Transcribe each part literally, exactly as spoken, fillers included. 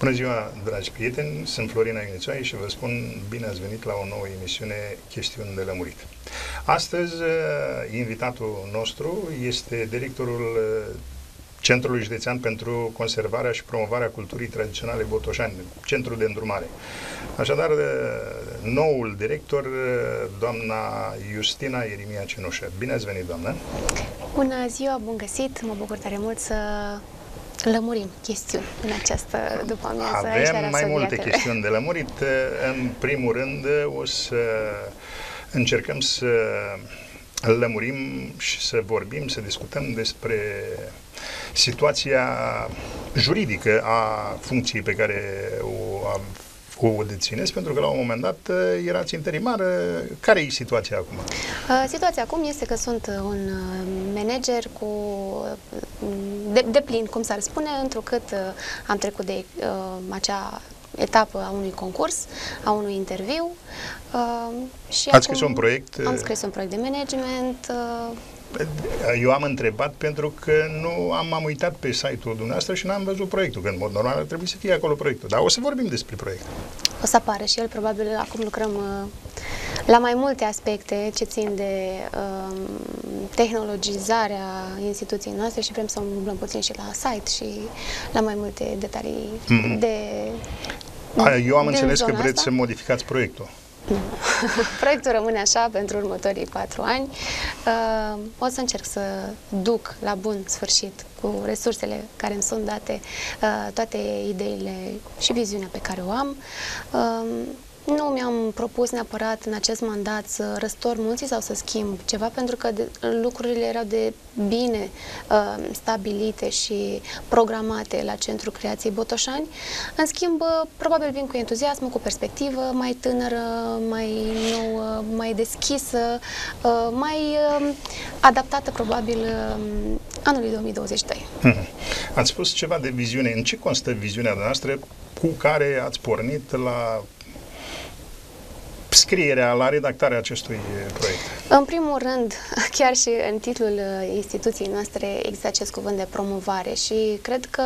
Bună ziua, dragi prieteni, sunt Florin Agnețoaie și vă spun bine ați venit la o nouă emisiune Chestiuni de lămurit. Astăzi, invitatul nostru este directorul Centrului Județean pentru Conservarea și Promovarea Culturii Tradiționale Botoșani, Centrul de Îndrumare. Așadar, noul director, doamna Justina Ieremia Cenușă. Bine ați venit, doamnă! Bună ziua, bun găsit! Mă bucur tare mult să lămurim chestiuni în această după-amiază. Avem mai multe chestiuni de lămurit. În primul rând, o să încercăm să lămurim și să vorbim, să discutăm despre situația juridică a funcției pe care o, o dețineți, pentru că la un moment dat erați interimar. Care e situația acum? Situația acum este că sunt un manager cu de, de plin, cum s-ar spune, întrucât am trecut de uh, acea etapă a unui concurs, a unui interviu. Uh, și Ați scris un proiect? Am scris un proiect de management. Uh, Eu am întrebat pentru că nu am, am uitat pe site-ul dumneavoastră și n-am văzut proiectul, că în mod normal ar trebui să fie acolo proiectul. Dar o să vorbim despre proiect. O să apară și el, probabil acum lucrăm uh, la mai multe aspecte ce țin de uh, tehnologizarea instituției noastre și vrem să umblăm puțin și la site și la mai multe detalii mm-hmm. de A, Eu am înțeles că vreți asta. să modificați proiectul. Nu. Proiectul rămâne așa pentru următorii patru ani. Uh, o să încerc să duc la bun sfârșit, cu resursele care îmi sunt date, uh, toate ideile și viziunea pe care o am. Uh, Nu mi-am propus neapărat în acest mandat să răstor munții sau să schimb ceva, pentru că de, lucrurile erau de bine uh, stabilite și programate la Centrul Creației Botoșani. În schimb, uh, probabil vin cu entuziasm, cu perspectivă mai tânără, mai nouă, mai deschisă, uh, mai uh, adaptată probabil uh, anului două mii douăzeci și doi. Hmm. Ați spus ceva de viziune. În ce constă viziunea noastră cu care ați pornit la scrierea, la redactarea acestui proiect? În primul rând, chiar și în titlul instituției noastre există acest cuvânt de promovare și cred că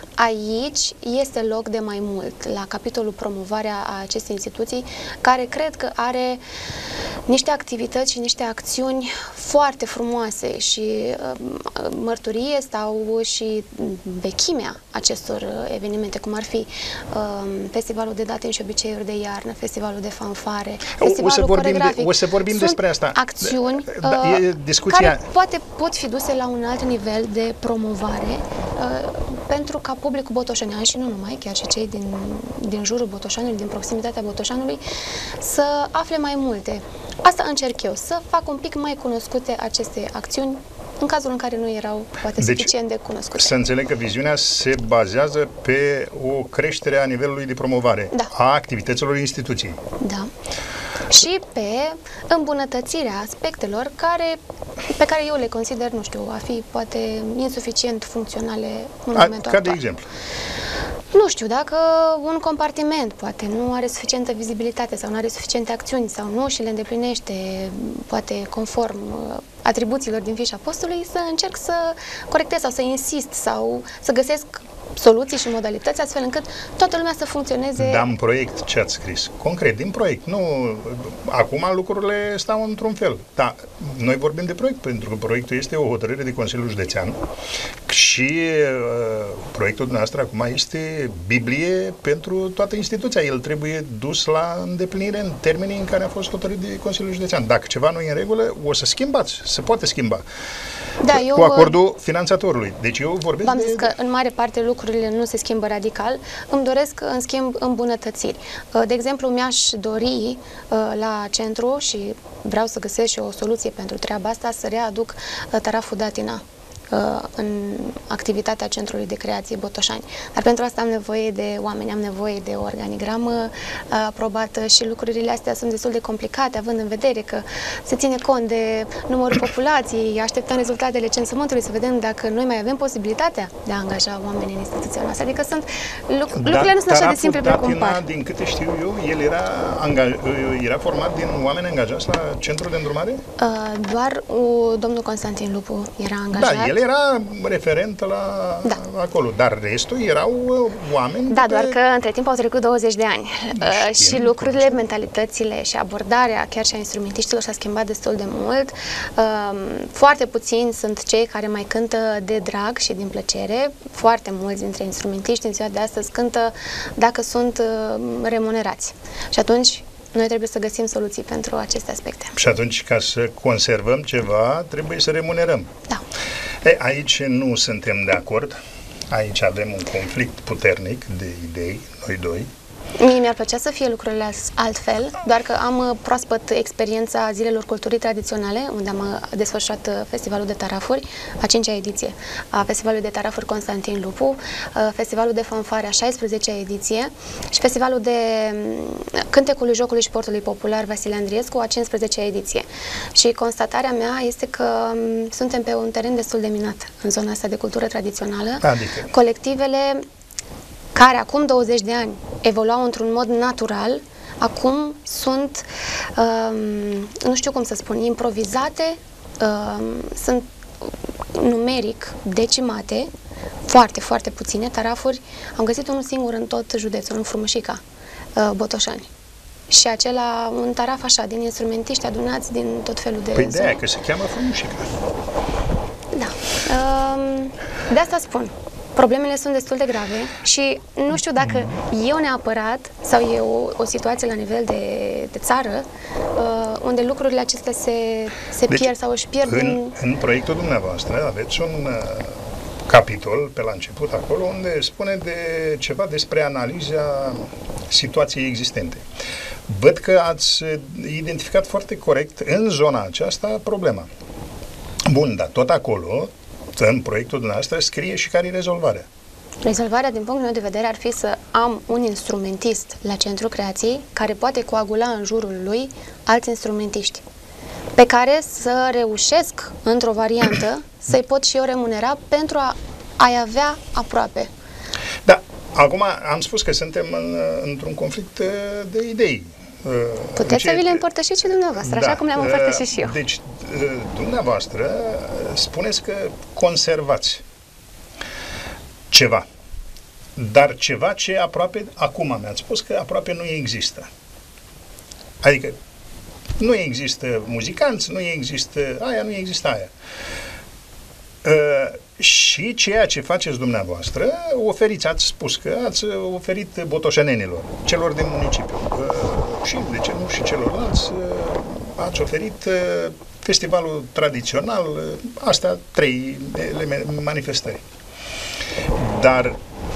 aici este loc de mai mult, la capitolul promovarea a acestei instituții, care cred că are niște activități și niște acțiuni foarte frumoase și uh, mărturie sau și vechimea acestor evenimente, cum ar fi uh, Festivalul de Datin și Obiceiuri de Iarnă, Festivalul de Fanfare, o să vorbim, de, o să vorbim despre asta. Acțiuni da, da, e discuția... care poate pot fi duse la un alt nivel de promovare uh, pentru ca publicul botoșanean și nu numai, chiar și cei din, din jurul Botoșanului, din proximitatea Botoșanului, să afle mai multe. Asta încerc eu, să fac un pic mai cunoscute aceste acțiuni, în cazul în care nu erau poate deci, suficient de cunoscute. Să înțeleg că viziunea se bazează pe o creștere a nivelului de promovare da. a activităților instituției. Da. Și pe îmbunătățirea aspectelor care, pe care eu le consider, nu știu, a fi poate insuficient funcționale în a, momentul Ca actual. de exemplu? Nu știu, dacă un compartiment poate nu are suficientă vizibilitate sau nu are suficiente acțiuni sau nu și le îndeplinește poate conform atribuțiilor din fișa postului, să încerc să corectez sau să insist sau să găsesc soluții și modalități astfel încât toată lumea să funcționeze. Dar în proiect ce ați scris? Concret, din proiect. Nu, acum lucrurile stau într-un fel. Dar noi vorbim de proiect, pentru că proiectul este o hotărâre de Consiliul Județean și uh, proiectul dumneavoastră acum este Biblie pentru toată instituția. El trebuie dus la îndeplinire în termenii în care a fost hotărât de Consiliul Județean. Dacă ceva nu e în regulă, o să schimbați. Se poate schimba. Da, eu, cu acordul finanțatorului. Deci eu vorbesc v-am de... zis că în mare parte lucrurile nu se schimbă radical. Îmi doresc, în schimb, îmbunătățiri. De exemplu, mi-aș dori la centru și vreau să găsesc și o soluție pentru treaba asta, să readuc taraful Datina în activitatea Centrului de Creație Botoșani. Dar pentru asta am nevoie de oameni, am nevoie de o organigramă aprobată și lucrurile astea sunt destul de complicate, având în vedere că se ține cont de numărul populației, așteptăm rezultatele censământului să vedem dacă noi mai avem posibilitatea de a angaja oameni în instituția noastră. Adică sunt luc lucrurile nu sunt așa de simple precum par. Din câte știu eu, el era, era format din oameni angajați la Centrul de Îndrumare? Uh, doar uh, domnul Constantin Lupu era angajat. Da, el era referent la da. acolo, dar restul erau oameni... Da, pe... doar că între timp au trecut douăzeci de ani uh, și lucrurile, știu. mentalitățile și abordarea chiar și a instrumentiștilor s-a schimbat destul de mult. Uh, foarte puțini sunt cei care mai cântă de drag și din plăcere. Foarte mulți dintre instrumentiști în ziua de astăzi cântă dacă sunt uh, remunerați. Și atunci noi trebuie să găsim soluții pentru aceste aspecte. Și atunci, ca să conservăm ceva, trebuie să remunerăm. Da. E, aici nu suntem de acord. Aici avem un conflict puternic de idei, noi doi. Mie mi-ar plăcea să fie lucrurile altfel, doar că am proaspăt experiența Zilelor Culturii Tradiționale, unde am desfășurat Festivalul de Tarafuri, a cincea ediție a Festivalului de Tarafuri Constantin Lupu, Festivalul de Fanfare, a șaisprezecea ediție și Festivalul de Cântecului Jocului și Sportului Popular Vasile Andriescu, a cincisprezecea ediție. Și constatarea mea este că suntem pe un teren destul de minat în zona asta de cultură tradițională. Adică? Colectivele care acum douăzeci de ani evoluau într-un mod natural, acum sunt, um, nu știu cum să spun, improvizate, um, sunt numeric decimate, foarte, foarte puține tarafuri. Am găsit unul singur în tot județul, în Frumușica, uh, Botoșani. Și acela, un taraf așa, din instrumentiști adunați din tot felul de... Păi de aia, că se cheamă Frumușica. Da. Um, de asta spun. Problemele sunt destul de grave și nu știu dacă eu neapărat sau e o, o situație la nivel de, de țară uh, unde lucrurile acestea se, se deci, pierd sau își pierd. În, din... în proiectul dumneavoastră aveți un uh, capitol pe la început acolo unde spune de ceva despre analiza situației existente. Văd că ați identificat foarte corect în zona aceasta problema. Bun, dar tot acolo în proiectul dumneavoastră scrie și care e rezolvarea. Rezolvarea, din punctul meu de vedere, ar fi să am un instrumentist la Centrul Creației care poate coagula în jurul lui alți instrumentiști, pe care să reușesc, într-o variantă, să-i pot și eu remunera pentru a, a-i avea aproape. Da, acum am spus că suntem în, într-un conflict de idei. Puteți să vi le împărtășiți și dumneavoastră, da, așa cum le-am împărtășit și eu. Deci, dumneavoastră spuneți că conservați ceva, dar ceva ce aproape, acum mi-ați spus că aproape nu există. Adică nu există muzicanți, nu există aia, nu există aia. Uh, și ceea ce faceți dumneavoastră, oferiți, ați spus că ați oferit botoșenenilor, celor din municipiu, uh, și, de ce nu, și celorlalți, uh, ați oferit uh, festivalul tradițional, uh, astea trei manifestări. Dar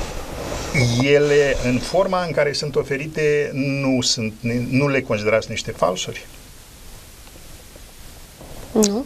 ele, în forma în care sunt oferite, nu, sunt, nu le considerați niște falsuri? Nu.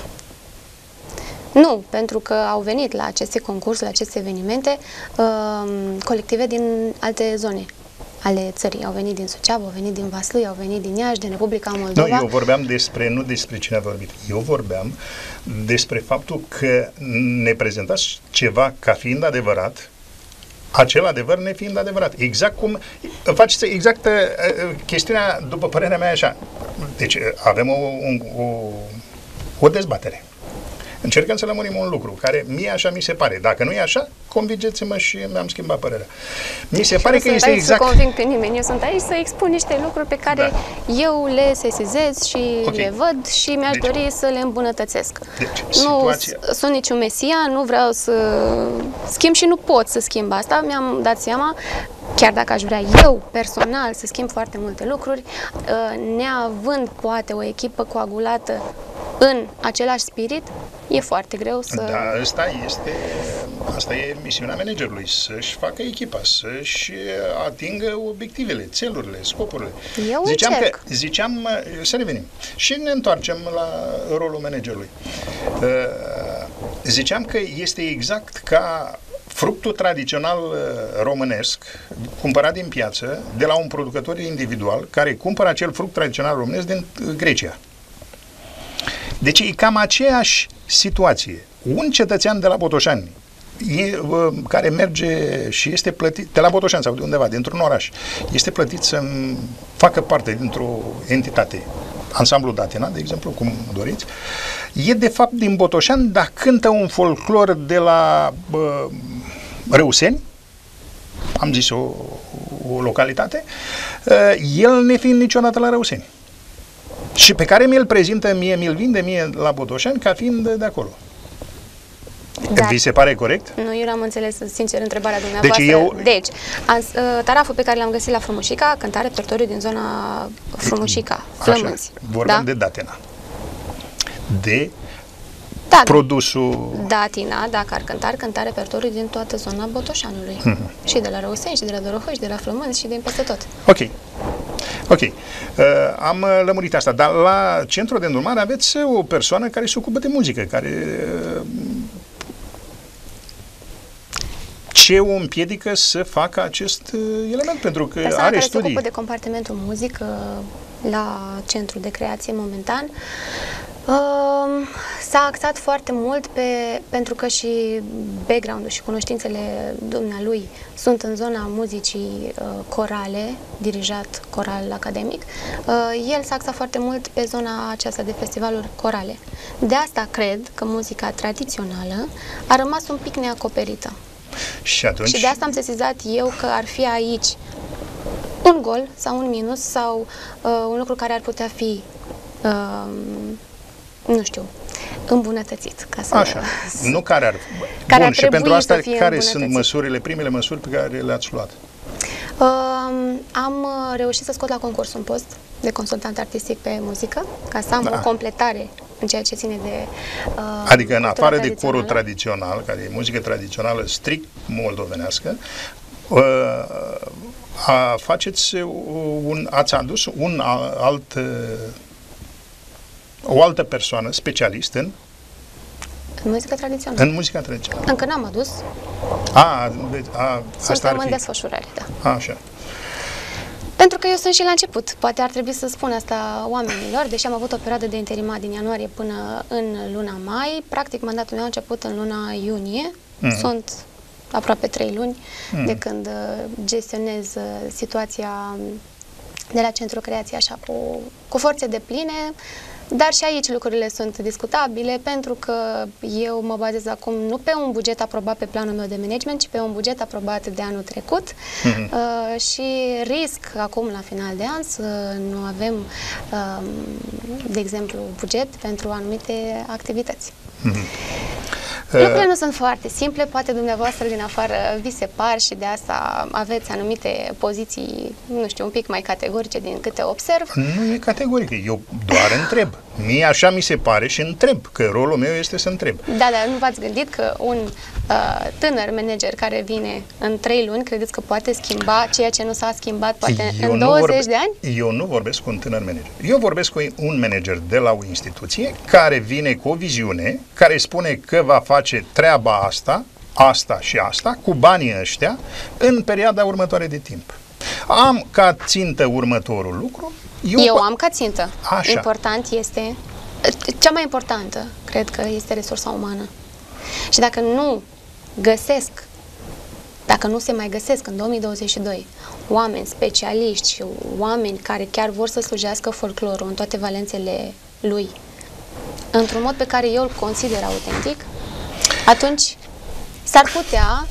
Nu, pentru că au venit la aceste concursuri, la aceste evenimente, uh, colective din alte zone ale țării. Au venit din Suceava, au venit din Vaslui, au venit din Iași, din Republica Moldova. Nu, eu vorbeam despre, nu despre cine a vorbit, eu vorbeam despre faptul că ne prezentați ceva ca fiind adevărat, acel adevăr nefiind adevărat. Exact cum faceți exact uh, chestiunea, după părerea mea, așa. Deci avem o, un, o, o dezbatere. Încercăm să lămurim un lucru care mie așa mi se pare. Dacă nu e așa, convingeți-mă și mi-am schimbat părerea. Mi se pare că este exact... Nu să conving pe nimeni. Eu sunt aici să expun niște lucruri pe care da. eu le sesizez și okay. le văd și mi-aș deci, dori să le îmbunătățesc. Deci, nu situația... sunt niciun mesia, nu vreau să schimb și nu pot să schimb asta. Mi-am dat seama, chiar dacă aș vrea eu personal să schimb foarte multe lucruri, neavând poate o echipă coagulată în același spirit, e foarte greu să... Da, asta este, asta e misiunea managerului, să-și facă echipa, să-și atingă obiectivele, țelurile, scopurile. Eu ziceam încerc. Că, ziceam, să revenim și ne întoarcem la rolul managerului. Ziceam că este exact ca fructul tradițional românesc, cumpărat din piață, de la un producător individual, care cumpără acel fruct tradițional românesc din Grecia. Deci e cam aceeași situație. Un cetățean de la Botoșani, e, care merge și este plătit, de la Botoșani sau de undeva, dintr-un oraș, este plătit să facă parte dintr-o entitate ansamblu Datena, de exemplu, cum doriți, e de fapt din Botoșani, dar cântă un folclor de la bă, Râuseni, am zis o, o localitate, el nefiind niciodată la Râuseni. Și pe care mi-l prezintă mie, mi-l vinde mie la Botoșani ca fiind de acolo. Da. Vi se pare corect? Nu, eu n-am înțeles, sincer, întrebarea dumneavoastră. Deci, eu... deci ans, taraful pe care l-am găsit la Frumușica cânta repertoriu din zona Frumușica, Flămânzi. Vorbeam da? de Datena. De da, produsul... Datina, dacă ar cânta, ar cânta repertoriu din toată zona Botoșanului. Mm-hmm. Și de la Răuseni, și de la Dorohoi, și de la Flămânzi, și din peste tot. Ok. Ok. Uh, am lămurit asta, dar la centrul de îndrumare aveți o persoană care se ocupă de muzică, care... Uh, ce o împiedică să facă acest element? Pentru că persoana are care studii. se ocupă de compartimentul muzică la centrul de creație momentan uh, s-a axat foarte mult pe, pentru că și background-ul și cunoștințele dumnealui sunt în zona muzicii uh, corale, dirijat coral academic. Uh, el s-a axat foarte mult pe zona aceasta de festivaluri corale. De asta cred că muzica tradițională a rămas un pic neacoperită. Și atunci... Și de asta am sesizat eu că ar fi aici un gol sau un minus sau uh, un lucru care ar putea fi, uh, nu știu, îmbunătățit. Ca să, Așa, nu care ar... Care Bun, ar și pentru asta care sunt îmbunătățit. măsurile, primele măsuri pe care le-ați luat? Uh, am reușit să scot la concurs un post de consultant artistic pe muzică, ca să am da. o completare în ceea ce ține de uh, adică în afară de corul tradițional, care e muzică tradițională strict moldovenească, uh, a, faceți un, ați adus un alt, o altă persoană, specialist în În muzică tradițională. În muzica tradițională. Încă n-am adus. A, a, Suntem în desfășurare, da. A, așa. Pentru că eu sunt și la început. Poate ar trebui să spun asta oamenilor, deși am avut o perioadă de interimat din ianuarie până în luna mai. Practic, mandatul meu a început în luna iunie. Mm. Sunt aproape trei luni mm. de când gestionez situația de la Centrul Creație așa cu, cu forțe de pline. Dar și aici lucrurile sunt discutabile, pentru că eu mă bazez acum nu pe un buget aprobat pe planul meu de management, ci pe un buget aprobat de anul trecut mm-hmm. uh, și risc acum la final de an să nu avem, uh, de exemplu, buget pentru anumite activități. Mm-hmm. Lucrurile nu sunt foarte simple, poate dumneavoastră din afară vi se par și de asta aveți anumite poziții, nu știu, un pic mai categorice din câte observ. Nu e categoric, eu doar întreb. Mie așa mi se pare și întreb, că rolul meu este să întreb. Da, dar nu v-ați gândit că un uh, tânăr manager care vine în trei luni, credeți că poate schimba ceea ce nu s-a schimbat poate eu în douăzeci vorbe, de ani? Eu nu vorbesc cu un tânăr manager. Eu vorbesc cu un manager de la o instituție care vine cu o viziune, care spune că va face treaba asta, asta și asta, cu banii ăștia, în perioada următoare de timp. Am ca țintă următorul lucru. Eu, eu am ca țintă. Așa. Important este, cea mai importantă, cred că este resursa umană. Și dacă nu găsesc, dacă nu se mai găsesc în două mii douăzeci și doi oameni specialiști și oameni care chiar vor să slujească folclorul în toate valențele lui, într-un mod pe care eu îl consider autentic, atunci s-ar putea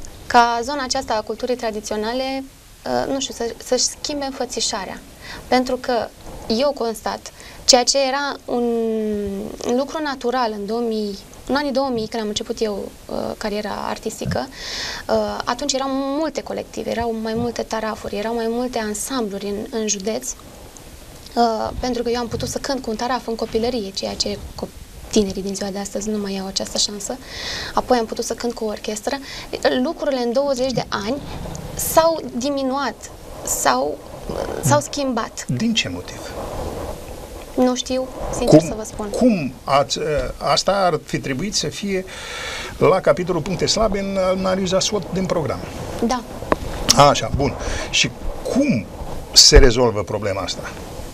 ca zona aceasta a culturii tradiționale, nu știu, să, să-și schimbe înfățișarea. Pentru că eu constat, ceea ce era un, un lucru natural în, două mii, în anii două mii, când am început eu uh, cariera artistică, uh, atunci erau multe colective, erau mai multe tarafuri, erau mai multe ansambluri în, în județ, uh, pentru că eu am putut să cânt cu un taraf în copilărie, ceea ce tinerii din ziua de astăzi nu mai au această șansă. Apoi am putut să cânt cu o orchestră. Lucrurile în douăzeci de ani s-au diminuat, s-au s-au schimbat. Din ce motiv? Nu știu, sincer cum, să vă spun. Cum ați, asta ar fi trebuit să fie la capitolul puncte slabe în analiza SWOT din program. Da. A, așa, bun. Și cum se rezolvă problema asta?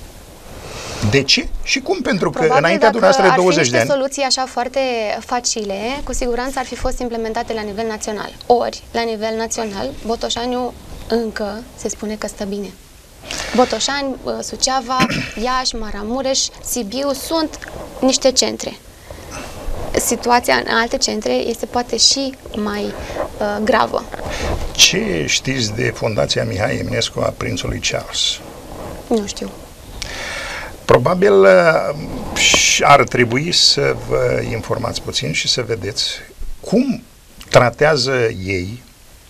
De ce? Și cum? Pentru că probabil înaintea dumneavoastră de douăzeci de ani... soluții așa foarte facile, cu siguranță ar fi fost implementate la nivel național. Ori, la nivel național, Botoșaniu încă se spune că stă bine. Botoșani, Suceava, Iași, Maramureș, Sibiu sunt niște centre. Situația în alte centre este poate și mai uh, gravă. Ce știți de Fundația Mihai Eminescu a Prințului Charles? Nu știu. Probabil ar trebui să vă informați puțin și să vedeți cum tratează ei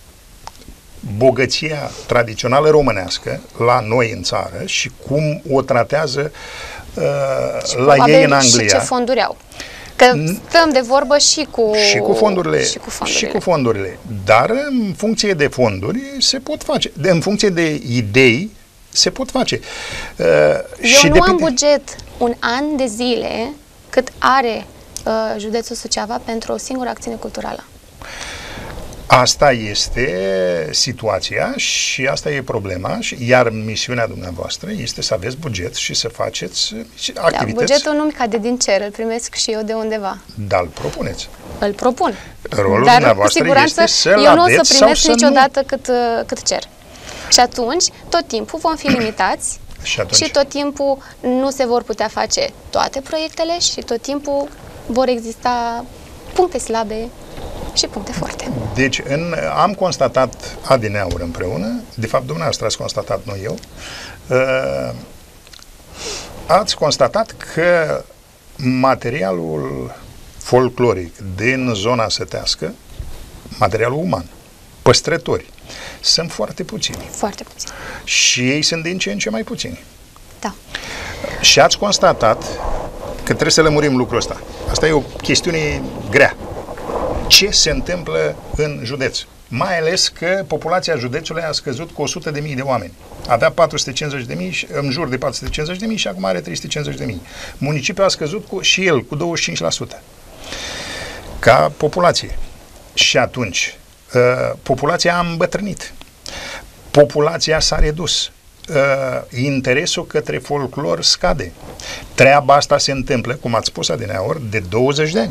bogăția tradițională românească la noi în țară și cum o tratează uh, la ei în Anglia. Și ce fonduri au. Că stăm de vorbă și cu, și cu fondurile. Și cu fondurile. Și cu fondurile. Dar în funcție de fonduri se pot face. De, în funcție de idei se pot face. Uh, Eu și nu depinde... am buget un an de zile cât are uh, județul Suceava pentru o singură acțiune culturală. Asta este situația și asta e problema, iar misiunea dumneavoastră este să aveți buget și să faceți activități. Da, bugetul nu-mi cade din cer, îl primesc și eu de undeva. Dar îl propuneți. Îl propun. Rolul Dar dumneavoastră cu siguranță este să-l eu nu o aveți să primesc sau să niciodată nu. cât, cât cer. Și atunci, tot timpul vom fi limitați și, atunci... și tot timpul nu se vor putea face toate proiectele și tot timpul vor exista puncte slabe și puncte forte. Deci, în, am constatat adineauri împreună, de fapt dumneavoastră ați constatat, nu eu, uh, ați constatat că materialul folcloric din zona sătească, materialul uman, păstrători, sunt foarte puțini. Foarte puțini. Și ei sunt din ce în ce mai puțini. Da. Și ați constatat că trebuie să lămurim lucrul ăsta. Asta e o chestiune grea. Ce se întâmplă în județ? Mai ales că populația județului a scăzut cu o sută de mii de oameni. Avea patru sute cincizeci de mii, în jur de patru sute cincizeci de mii și acum are trei sute cincizeci de mii. Municipiul a scăzut cu, și el cu douăzeci și cinci la sută ca populație. Și atunci, populația a îmbătrânit. Populația s-a redus. Uh, interesul către folclor scade. Treaba asta se întâmplă, cum ați spus adineaori, de douăzeci de ani.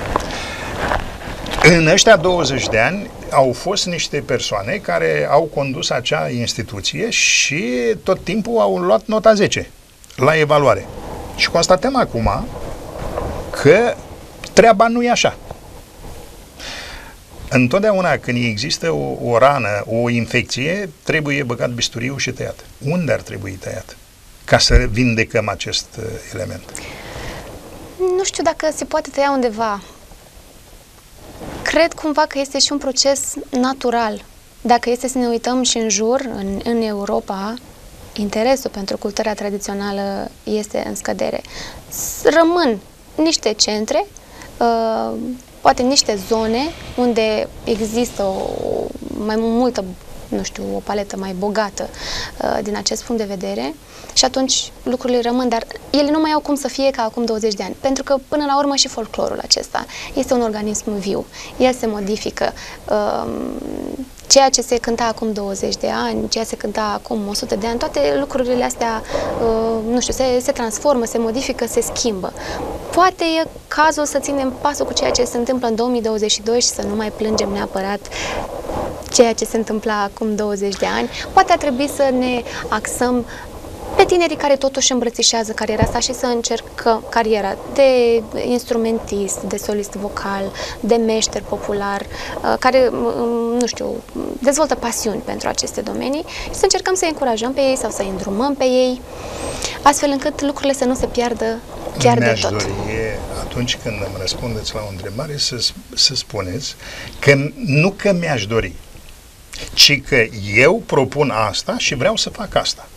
În ăștia douăzeci de ani au fost niște persoane care au condus acea instituție și tot timpul au luat nota zece la evaluare. Și constatăm acum că treaba nu e așa. Întotdeauna când există o, o rană, o infecție, trebuie băgat bisturiul și tăiat. Unde ar trebui tăiat? Ca să vindecăm acest uh, element. Nu știu dacă se poate tăia undeva. Cred cumva că este și un proces natural. Dacă este să ne uităm și în jur, în, în Europa, interesul pentru cultura tradițională este în scădere. Rămân niște centre, uh, poate niște zone unde există o, mai multă, nu știu, o paletă mai bogată uh, din acest punct de vedere și atunci lucrurile rămân, dar ele nu mai au cum să fie ca acum douăzeci de ani, pentru că până la urmă și folclorul acesta este un organism viu, el se modifică. Uh, ceea ce se cânta acum douăzeci de ani, ceea ce se cânta acum o sută de ani, toate lucrurile astea, uh, nu știu, se, se transformă, se modifică, se schimbă. Poate e cazul să ținem pasul cu ceea ce se întâmplă în două mii douăzeci și doi și să nu mai plângem neapărat ceea ce se întâmpla acum douăzeci de ani. Poate ar trebui să ne axăm pe tinerii care totuși îmbrățișează cariera asta și să încercă cariera de instrumentist, de solist vocal, de meșter popular, care, nu știu, dezvoltă pasiuni pentru aceste domenii și să încercăm să-i încurajăm pe ei sau să-i îndrumăm pe ei, astfel încât lucrurile să nu se piardă chiar de tot. Dori, atunci când îmi răspundeți la o întrebare, să, să spuneți că nu că mi-aș dori, ci că eu propun asta și vreau să fac asta.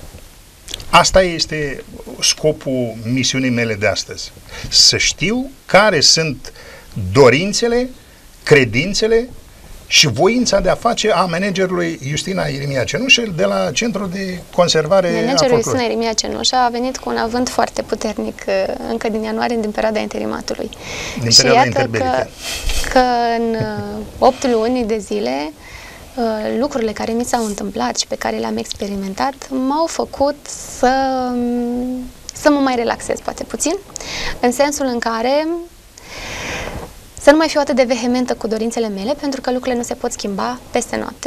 Asta este scopul misiunii mele de astăzi. Să știu care sunt dorințele, credințele și voința de a face a managerului Justina Irimia Cenușă de la Centrul de Conservare a Folclorului. Managerul Justina Irimia Cenușă a venit cu un avânt foarte puternic încă din ianuarie, din perioada interimatului. Din și perioada iată că, că în opt luni de zile lucrurile care mi s-au întâmplat și pe care le-am experimentat m-au făcut să, să mă mai relaxez, poate puțin, în sensul în care să nu mai fiu atât de vehementă cu dorințele mele, pentru că lucrurile nu se pot schimba peste noapte.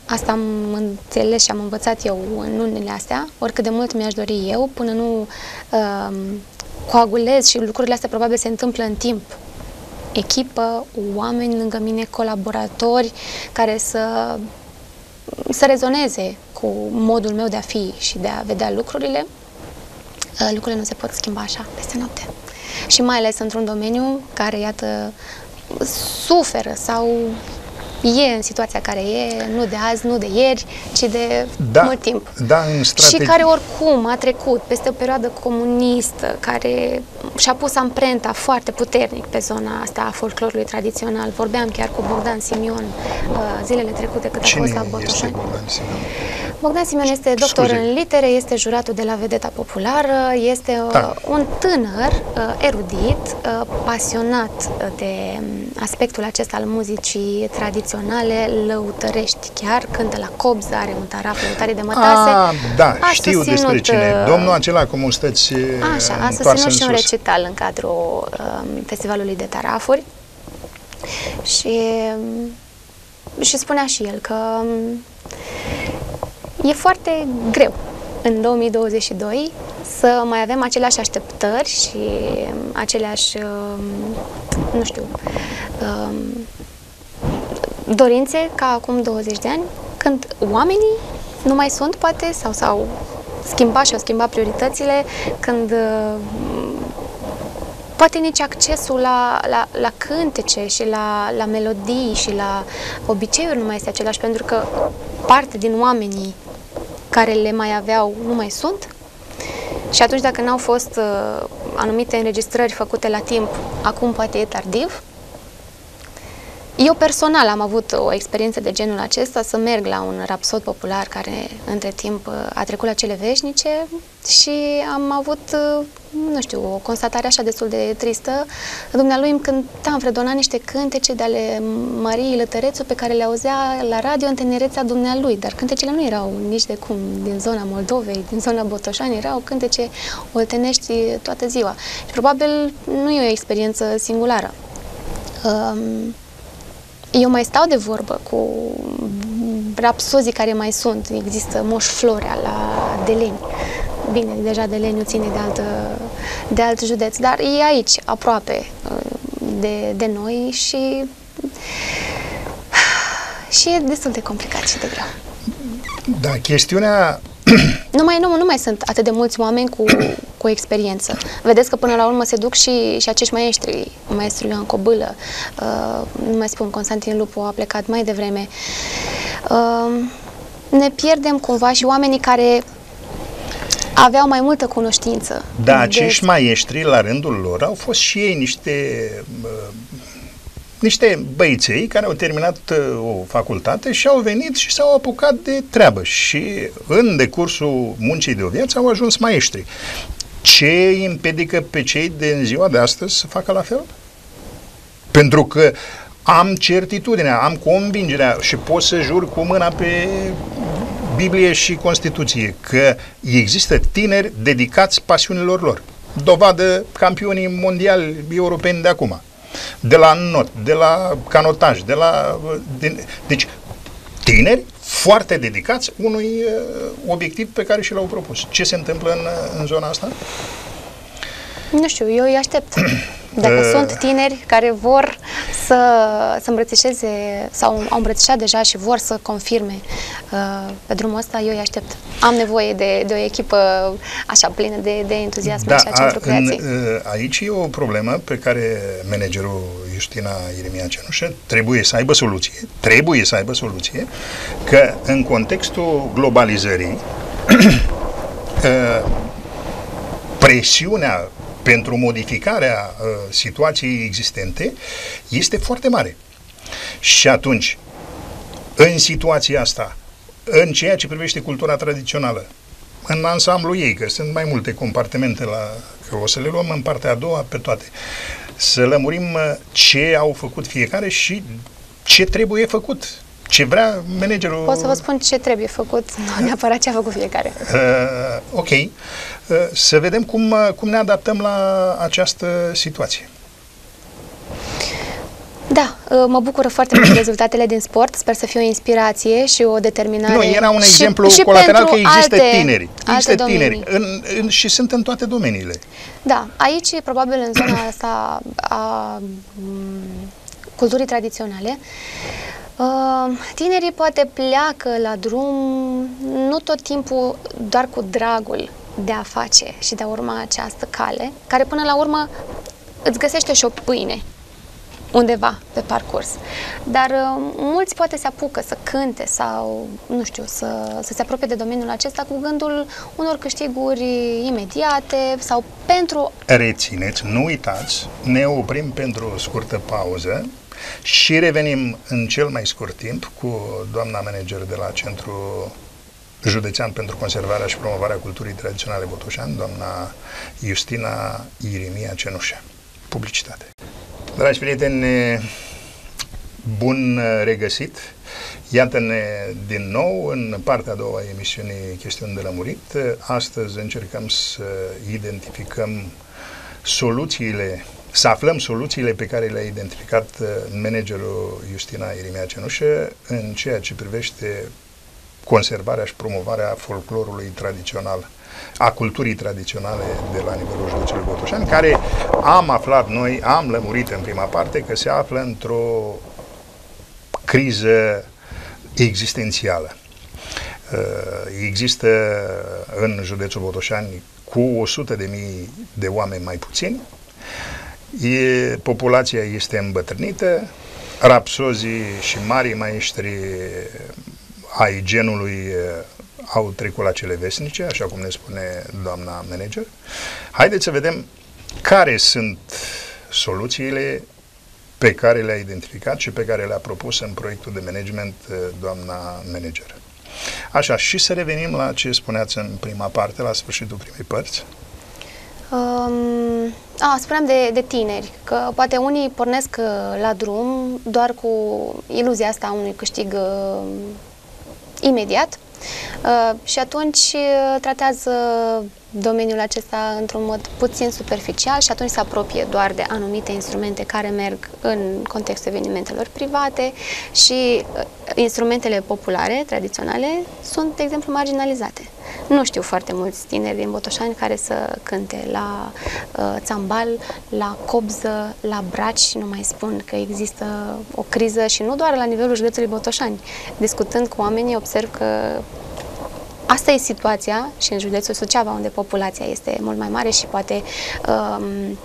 asta am înțeles și am învățat eu în lunile astea, oricât de mult mi-aș dori eu, până nu uh, coagulez și lucrurile astea probabil se întâmplă în timp. Echipă, oameni lângă mine, colaboratori care să, să rezoneze cu modul meu de a fi și de a vedea lucrurile, uh, lucrurile nu se pot schimba așa, peste noapte. Și mai ales într-un domeniu care, iată, suferă sau e în situația care e, nu de azi, nu de ieri, ci de da, mult timp. Da, în strategie. Și care oricum a trecut peste o perioadă comunistă, care și-a pus amprenta foarte puternic pe zona asta a folclorului tradițional. Vorbeam chiar cu Bogdan Simion uh, zilele trecute cât Cine a fost la Botoșani. este Bogdan Simion? Bogdan Simion este doctor Scuze. în litere, este juratul de la Vedeta Populară, este uh, Da. un tânăr uh, erudit, uh, pasionat de um, aspectul acesta al muzicii tradiționale, lăutărești chiar, cântă la cobz, are un taraf lăutarii de mătase. Ah, da, A știu susținut, despre cine. uh, Domnul acela cum stăți Așa, a susținut și un recital în cadrul um, festivalului de tarafuri și, um, și spunea și el că um, e foarte greu în două mii douăzeci și doi să mai avem aceleași așteptări și um, aceleași, um, nu știu, um, dorințe ca acum douăzeci de ani, când oamenii nu mai sunt, poate, sau s-au schimbat și au schimbat prioritățile, când uh, poate nici accesul la, la, la cântece și la, la melodii și la obiceiuri nu mai este același, pentru că parte din oamenii care le mai aveau nu mai sunt. Și atunci, dacă n-au fost uh, anumite înregistrări făcute la timp, acum poate e tardiv. Eu personal am avut o experiență de genul acesta, să merg la un rapsod popular care între timp a trecut la cele veșnice și am avut, nu știu, o constatare așa destul de tristă. Dumnealui îmi cânta, îmi fredona niște cântece de ale Mariei Lătărețu pe care le auzea la radio în tinerețea dumnealui, dar cântecele nu erau nici de cum din zona Moldovei, din zona Botoșani, erau cântece oltenești toată ziua. Și probabil nu e o experiență singulară. Um, Eu mai stau de vorbă cu rapsozii care mai sunt. Există Moș Florea la Deleni. Bine, deja Deleniu ține de, altă, de alt județ, dar e aici, aproape de, de noi și, și e destul de complicat și de greu. Da, chestiunea... Nu mai, nu, nu mai sunt atât de mulți oameni cu, cu experiență. Vedeți că până la urmă se duc și, și acești maestri, maestrul Ioan Cobâlă, uh, nu mai spun, Constantin Lupu a plecat mai devreme. Uh, ne pierdem cumva și oamenii care aveau mai multă cunoștință. Da, acești de... maestri, la rândul lor, au fost și ei niște... Uh, niște băiței care au terminat uh, o facultate și au venit și s-au apucat de treabă și în decursul muncii de o viață au ajuns maestri. Ce îi împiedică pe cei din ziua de astăzi să facă la fel? Pentru că am certitudinea, am convingerea și pot să jur cu mâna pe Biblie și Constituție că există tineri dedicați pasiunilor lor. Dovadă campionii mondiali europeni de acum. De la not, de la canotaj, de la... De, deci, tineri foarte dedicați unui uh, obiectiv pe care și l-au propus. Ce se întâmplă în, în zona asta? Nu știu, eu îi aștept. Dacă uh, sunt tineri care vor să, să îmbrățișeze sau au îmbrățișat deja și vor să confirme uh, pe drumul ăsta, eu îi aștept. Am nevoie de, de o echipă așa plină de, de entuziasm da, și a Centru Creației. În, uh, aici e o problemă pe care managerul Justina Iremia Cenușă trebuie să aibă soluție. Trebuie să aibă soluție că în contextul globalizării uh, presiunea pentru modificarea uh, situației existente este foarte mare. Și atunci, în situația asta, în ceea ce privește cultura tradițională, în ansamblu ei, că sunt mai multe compartimente, la, că o să le luăm în partea a doua pe toate, să lămurim uh, ce au făcut fiecare și ce trebuie făcut. Ce vrea managerul... Pot să vă spun ce trebuie făcut, nu neapărat ce a făcut fiecare. Uh, ok. Uh, să vedem cum, uh, cum ne adaptăm la această situație. Da, mă bucură foarte mult rezultatele din sport, sper să fie o inspirație și o determinare. Nu, era un și, exemplu și colateral că există alte, tineri, există alte tineri în, în, și sunt în toate domeniile. Da, aici probabil în zona asta a m, culturii tradiționale, uh, tinerii poate pleacă la drum nu tot timpul doar cu dragul de a face și de a urma această cale, care până la urmă îți găsește și o pâine undeva pe parcurs. Dar uh, mulți poate se apucă să cânte sau, nu știu, să, să se apropie de domeniul acesta cu gândul unor câștiguri imediate sau pentru... Rețineți, nu uitați, ne oprim pentru o scurtă pauză și revenim în cel mai scurt timp cu doamna manager de la Centrul Județean pentru Conservarea și Promovarea Culturii Tradiționale Botoșani, doamna Justina Irimia Cenușa. Publicitate. Dragi prieteni, bun regăsit! Iată-ne din nou în partea a doua a emisiunii Chestiuni de lămurit. Astăzi încercăm să identificăm soluțiile, să aflăm soluțiile pe care le-a identificat managerul Justina Irimia Cenușă în ceea ce privește conservarea și promovarea folclorului tradițional, a culturii tradiționale de la nivelul județului Botoșani, care am aflat noi, am lămurit în prima parte că se află într-o criză existențială. Există în județul Botoșani cu o sută de mii de oameni mai puțini, e, populația este îmbătrânită, rapsozii și marii maestri ai genului au trecut la cele vesnice, așa cum ne spune doamna manager. Haideți să vedem care sunt soluțiile pe care le-a identificat și pe care le-a propus în proiectul de management doamna manager. Așa, și să revenim la ce spuneați în prima parte, la sfârșitul primei părți. Um, a, spuneam de, de tineri, că poate unii pornesc la drum doar cu iluzia asta a unui câștig uh, imediat. Uh, și atunci uh, tratează domeniul acesta într-un mod puțin superficial și atunci se apropie doar de anumite instrumente care merg în contextul evenimentelor private și uh, instrumentele populare, tradiționale, sunt, de exemplu, marginalizate. Nu știu foarte mulți tineri din Botoșani care să cânte la uh, țambal, la cobză, la braci, nu mai spun că există o criză și nu doar la nivelul județului Botoșani. Discutând cu oamenii, observ că asta e situația și în județul Suceava, unde populația este mult mai mare și poate um,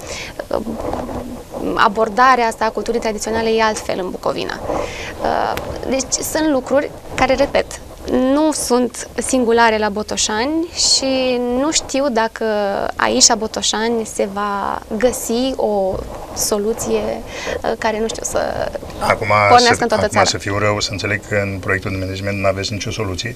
abordarea asta a culturii tradiționale e altfel în Bucovina. Uh, deci sunt lucruri care, repet, nu sunt singulare la Botoșani și nu știu dacă aici la Botoșani se va găsi o soluție care, nu știu, să acum pornească să, în toată acum țara. să fiu rău, să înțeleg că în proiectul de management nu aveți nicio soluție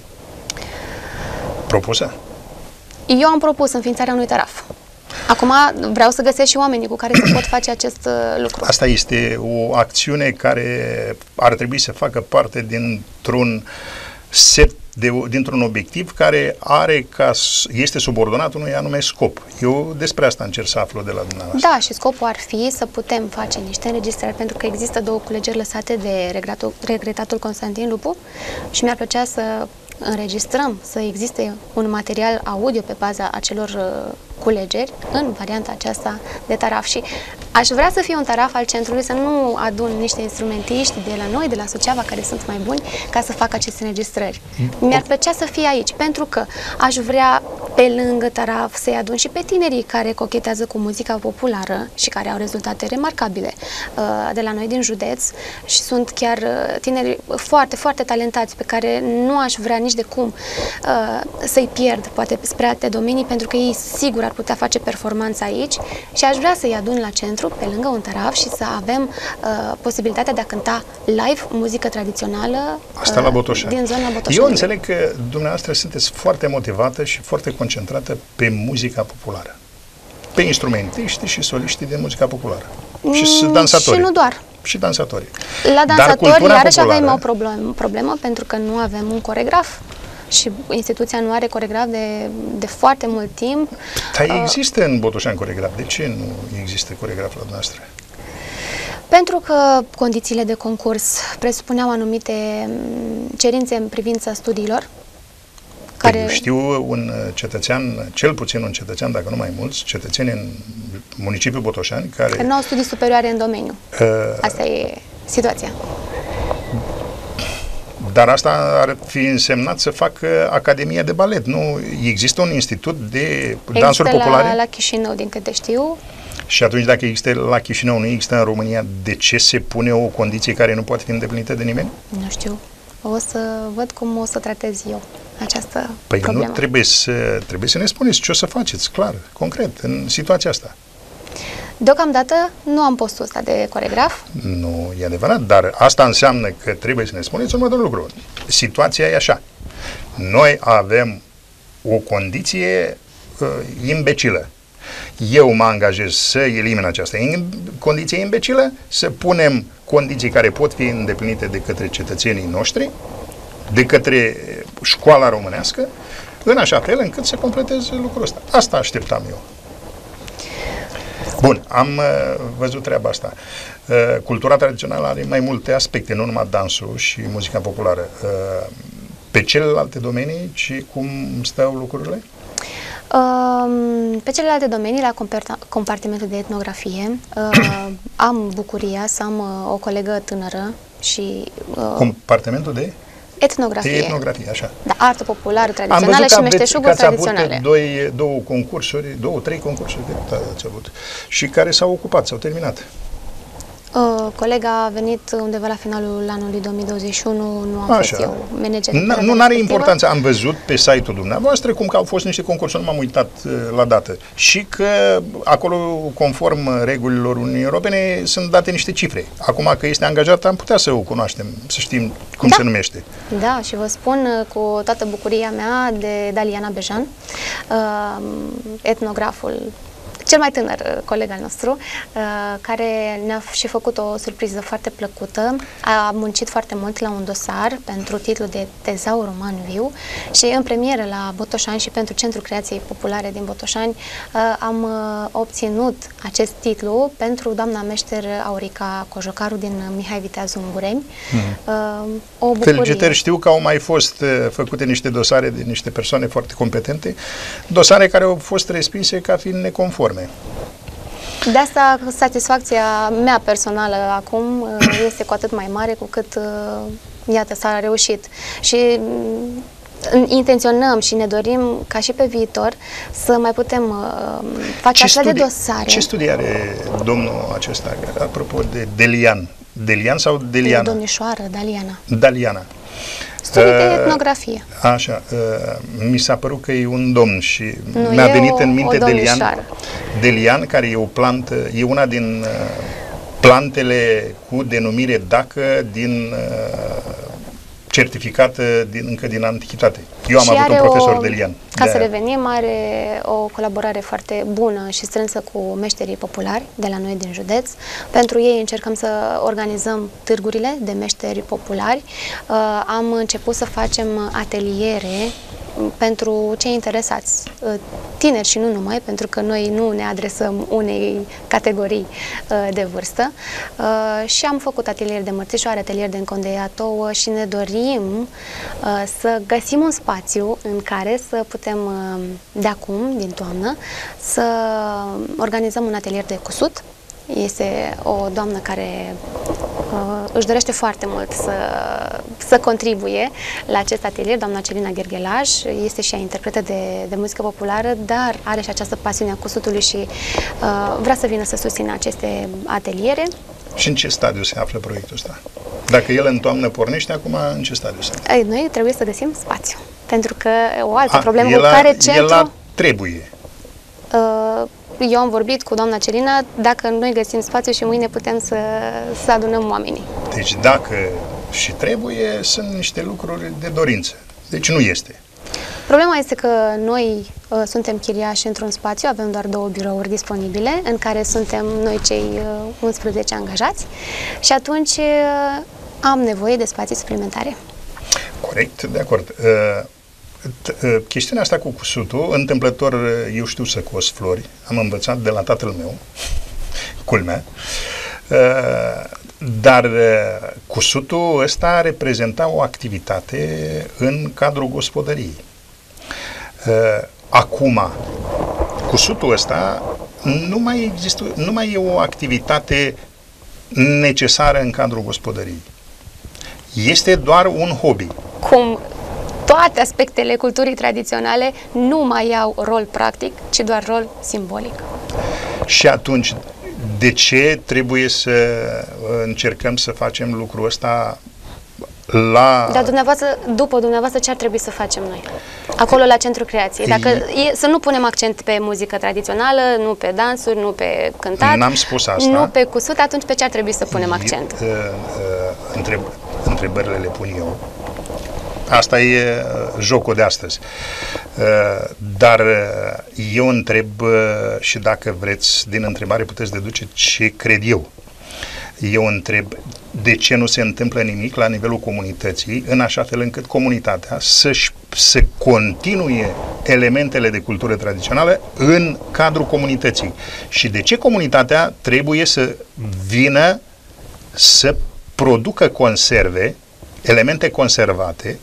propusă? Eu am propus înființarea unui taraf. Acum vreau să găsesc și oamenii cu care să pot face acest lucru. Asta este o acțiune care ar trebui să facă parte dintr-un set de, dintr-un obiectiv care are ca, este subordonat unui anume scop. Eu despre asta încerc să aflu de la dumneavoastră. Da, și scopul ar fi să putem face niște înregistrări, pentru că există două culegeri lăsate de regretatul, regretatul Constantin Lupu și mi-ar plăcea să înregistrăm, să existe un material audio pe baza acelor uh, culegeri în varianta aceasta de taraf. Și aș vrea să fie un taraf al centrului, să nu adun niște instrumentiști de la noi, de la Suceava, care sunt mai buni, ca să facă aceste înregistrări. Mi-ar plăcea să fie aici, pentru că aș vrea pe lângă taraf să-i adun și pe tinerii care cochetează cu muzica populară și care au rezultate remarcabile uh, de la noi din județ și sunt chiar uh, tineri foarte, foarte talentați pe care nu aș vrea nici de cum uh, să-i pierd, poate spre alte domenii, pentru că ei sigur ar putea face performanța aici și aș vrea să-i adun la centru, pe lângă un taraf, și să avem uh, posibilitatea de a cânta live muzică tradițională Asta la Botoșani. din zona Botoșani. Eu înțeleg că dumneavoastră sunteți foarte motivată și foarte concentrată pe muzica populară. Pe instrumentiști și soliștii de muzica populară. Mm, și dansatorii. Și nu doar. Și dansatorii. La dansatori, iarăși populară, avem o problemă, problemă, pentru că nu avem un coregraf. Și instituția nu are coregraf de, de foarte mult timp. Dar există în Botoșani coregraf. De ce nu există coregraf la noastră? Pentru că condițiile de concurs presupuneau anumite cerințe în privința studiilor, care... Eu știu un cetățean, cel puțin un cetățean, dacă nu mai mulți, cetățeni în municipiul Botoșani, care... Care nu au studii superioare în domeniu. Uh, asta e situația. Dar asta ar fi însemnat să facă Academia de Balet. Nu există un institut de dansuri populare? La, la Chișinău, din câte știu. Și atunci, dacă există la Chișinău, nu există în România, de ce se pune o condiție care nu poate fi îndeplinită de nimeni? Nu știu. O să văd cum o să tratez eu această păi problemă. nu trebuie să, trebuie să ne spuneți ce o să faceți, clar, concret, în situația asta. Deocamdată nu am postul ăsta de coregraf. Nu, e adevărat, dar asta înseamnă că trebuie să ne spuneți următorul lucru. Situația e așa. Noi avem o condiție uh, imbecilă. Eu mă angajez să elimin această condiție imbecilă, să punem condiții care pot fi îndeplinite de către cetățenii noștri, de către școala românească, în așa fel încât să completeze lucrul ăsta. Asta așteptam eu. Bun, am uh, văzut treaba asta. Uh, cultura tradițională are mai multe aspecte, nu numai dansul și muzica populară. Uh, pe celelalte domenii, și cum stau lucrurile? Uh, pe celelalte domenii, la compartimentul de etnografie, uh, am bucuria să am uh, o colegă tânără și... Uh, compartimentul de? Etnografie. De etnografie, așa. Da, artă populară tradițională și meșteșuguri tradiționale. Am văzut că doi, două concursuri, două, trei concursuri de ați avut, și care s-au ocupat, s-au terminat. Uh, colega a venit undeva la finalul anului două mii douăzeci și unu, nu am așa. fost eu manager. Nu are importanță. Am văzut pe site-ul dumneavoastră cum că au fost niște concursuri, nu m-am uitat uh, la dată. Și că acolo, conform regulilor Uniunii Europene, sunt date niște cifre. Acum că este angajat, am putea să o cunoaștem, să știm cum da. se numește. Da, și vă spun uh, cu toată bucuria mea de Daliana Bejan, uh, etnograful cel mai tânăr coleg al nostru, care ne-a și făcut o surpriză foarte plăcută. A muncit foarte mult la un dosar pentru titlul de Tezaur Roman Viu și în premieră la Botoșani și pentru Centrul Creației Populare din Botoșani am obținut acest titlu pentru doamna meșter Aurica Cojocaru din Mihai Viteazu Ungureni. Mm. O bucurie. Felicitări, știu că au mai fost făcute niște dosare de niște persoane foarte competente, dosare care au fost respinse ca fiind neconforme. De asta, satisfacția mea personală acum este cu atât mai mare cu cât, iată, s-a reușit. Și intenționăm și ne dorim ca și pe viitor să mai putem face astfel de dosare. Ce studii are domnul acesta, apropo de Delian? Delian sau Deliana? Domnișoară, Daliana. Daliana. Studii de etnografie. Așa, uh, mi s-a părut că e un domn și mi-a venit în minte Delian, Delian, care e o plantă, e una din uh, plantele cu denumire Dacă din uh, certificată din, încă din antichitate. Eu am și avut un profesor o, Delian. Ca de să revenim, are o colaborare foarte bună și strânsă cu meșterii populari de la noi din județ. Pentru ei încercăm să organizăm târgurile de meșteri populari. Uh, am început să facem ateliere pentru cei interesați, tineri și nu numai, pentru că noi nu ne adresăm unei categorii de vârstă, și am făcut atelier de mărțișoare, atelier de încondeiatouă și ne dorim să găsim un spațiu în care să putem, de acum, din toamnă, să organizăm un atelier de cusut. Este o doamnă care uh, își dorește foarte mult să, să contribuie la acest atelier, doamna Celina Gherghelaj. Este și ea interpretă de, de muzică populară, dar are și această pasiune a cusutului și uh, vrea să vină să susțină aceste ateliere. Și în ce stadiu se află proiectul ăsta? Dacă el în toamnă pornește, acum în ce stadiu se află? Noi trebuie să găsim spațiu, pentru că o altă a, problemă cu care centru... El trebuie. Uh, Eu am vorbit cu doamna Celina, dacă noi găsim spațiu și mâine putem să, să adunăm oamenii. Deci dacă și trebuie, sunt niște lucruri de dorință. Deci nu este. Problema este că noi uh, suntem chiriași într-un spațiu, avem doar două birouri disponibile, în care suntem noi cei uh, unsprezece angajați și atunci uh, am nevoie de spații suplimentare. Corect, de acord. Uh, Chestiunea asta cu cusutul, întâmplător, eu știu să cos flori, am învățat de la tatăl meu, culmea. Dar cusutul ăsta reprezenta o activitate în cadrul gospodăriei. Acum, cusutul ăsta nu mai există, nu mai e o activitate necesară în cadrul gospodăriei. Este doar un hobby. Cum toate aspectele culturii tradiționale nu mai au rol practic, ci doar rol simbolic. Și atunci, de ce trebuie să încercăm să facem lucrul ăsta la... Dar dumneavoastră, după dumneavoastră, ce ar trebui să facem noi? Acolo la Centrul Creației. Dacă e, să nu punem accent pe muzică tradițională, nu pe dansuri, nu pe cântat, N-am spus asta. Nu pe cusut, atunci pe ce ar trebui să punem accent? Uh, uh, întreb, întrebările le pun eu. Asta e uh, jocul de astăzi. Uh, dar uh, eu întreb uh, și dacă vreți, din întrebare puteți deduce ce cred eu. Eu întreb de ce nu se întâmplă nimic la nivelul comunității, în așa fel încât comunitatea să-și, să continue elementele de cultură tradițională în cadrul comunității. Și de ce comunitatea trebuie să vină să producă conserve, elemente conservate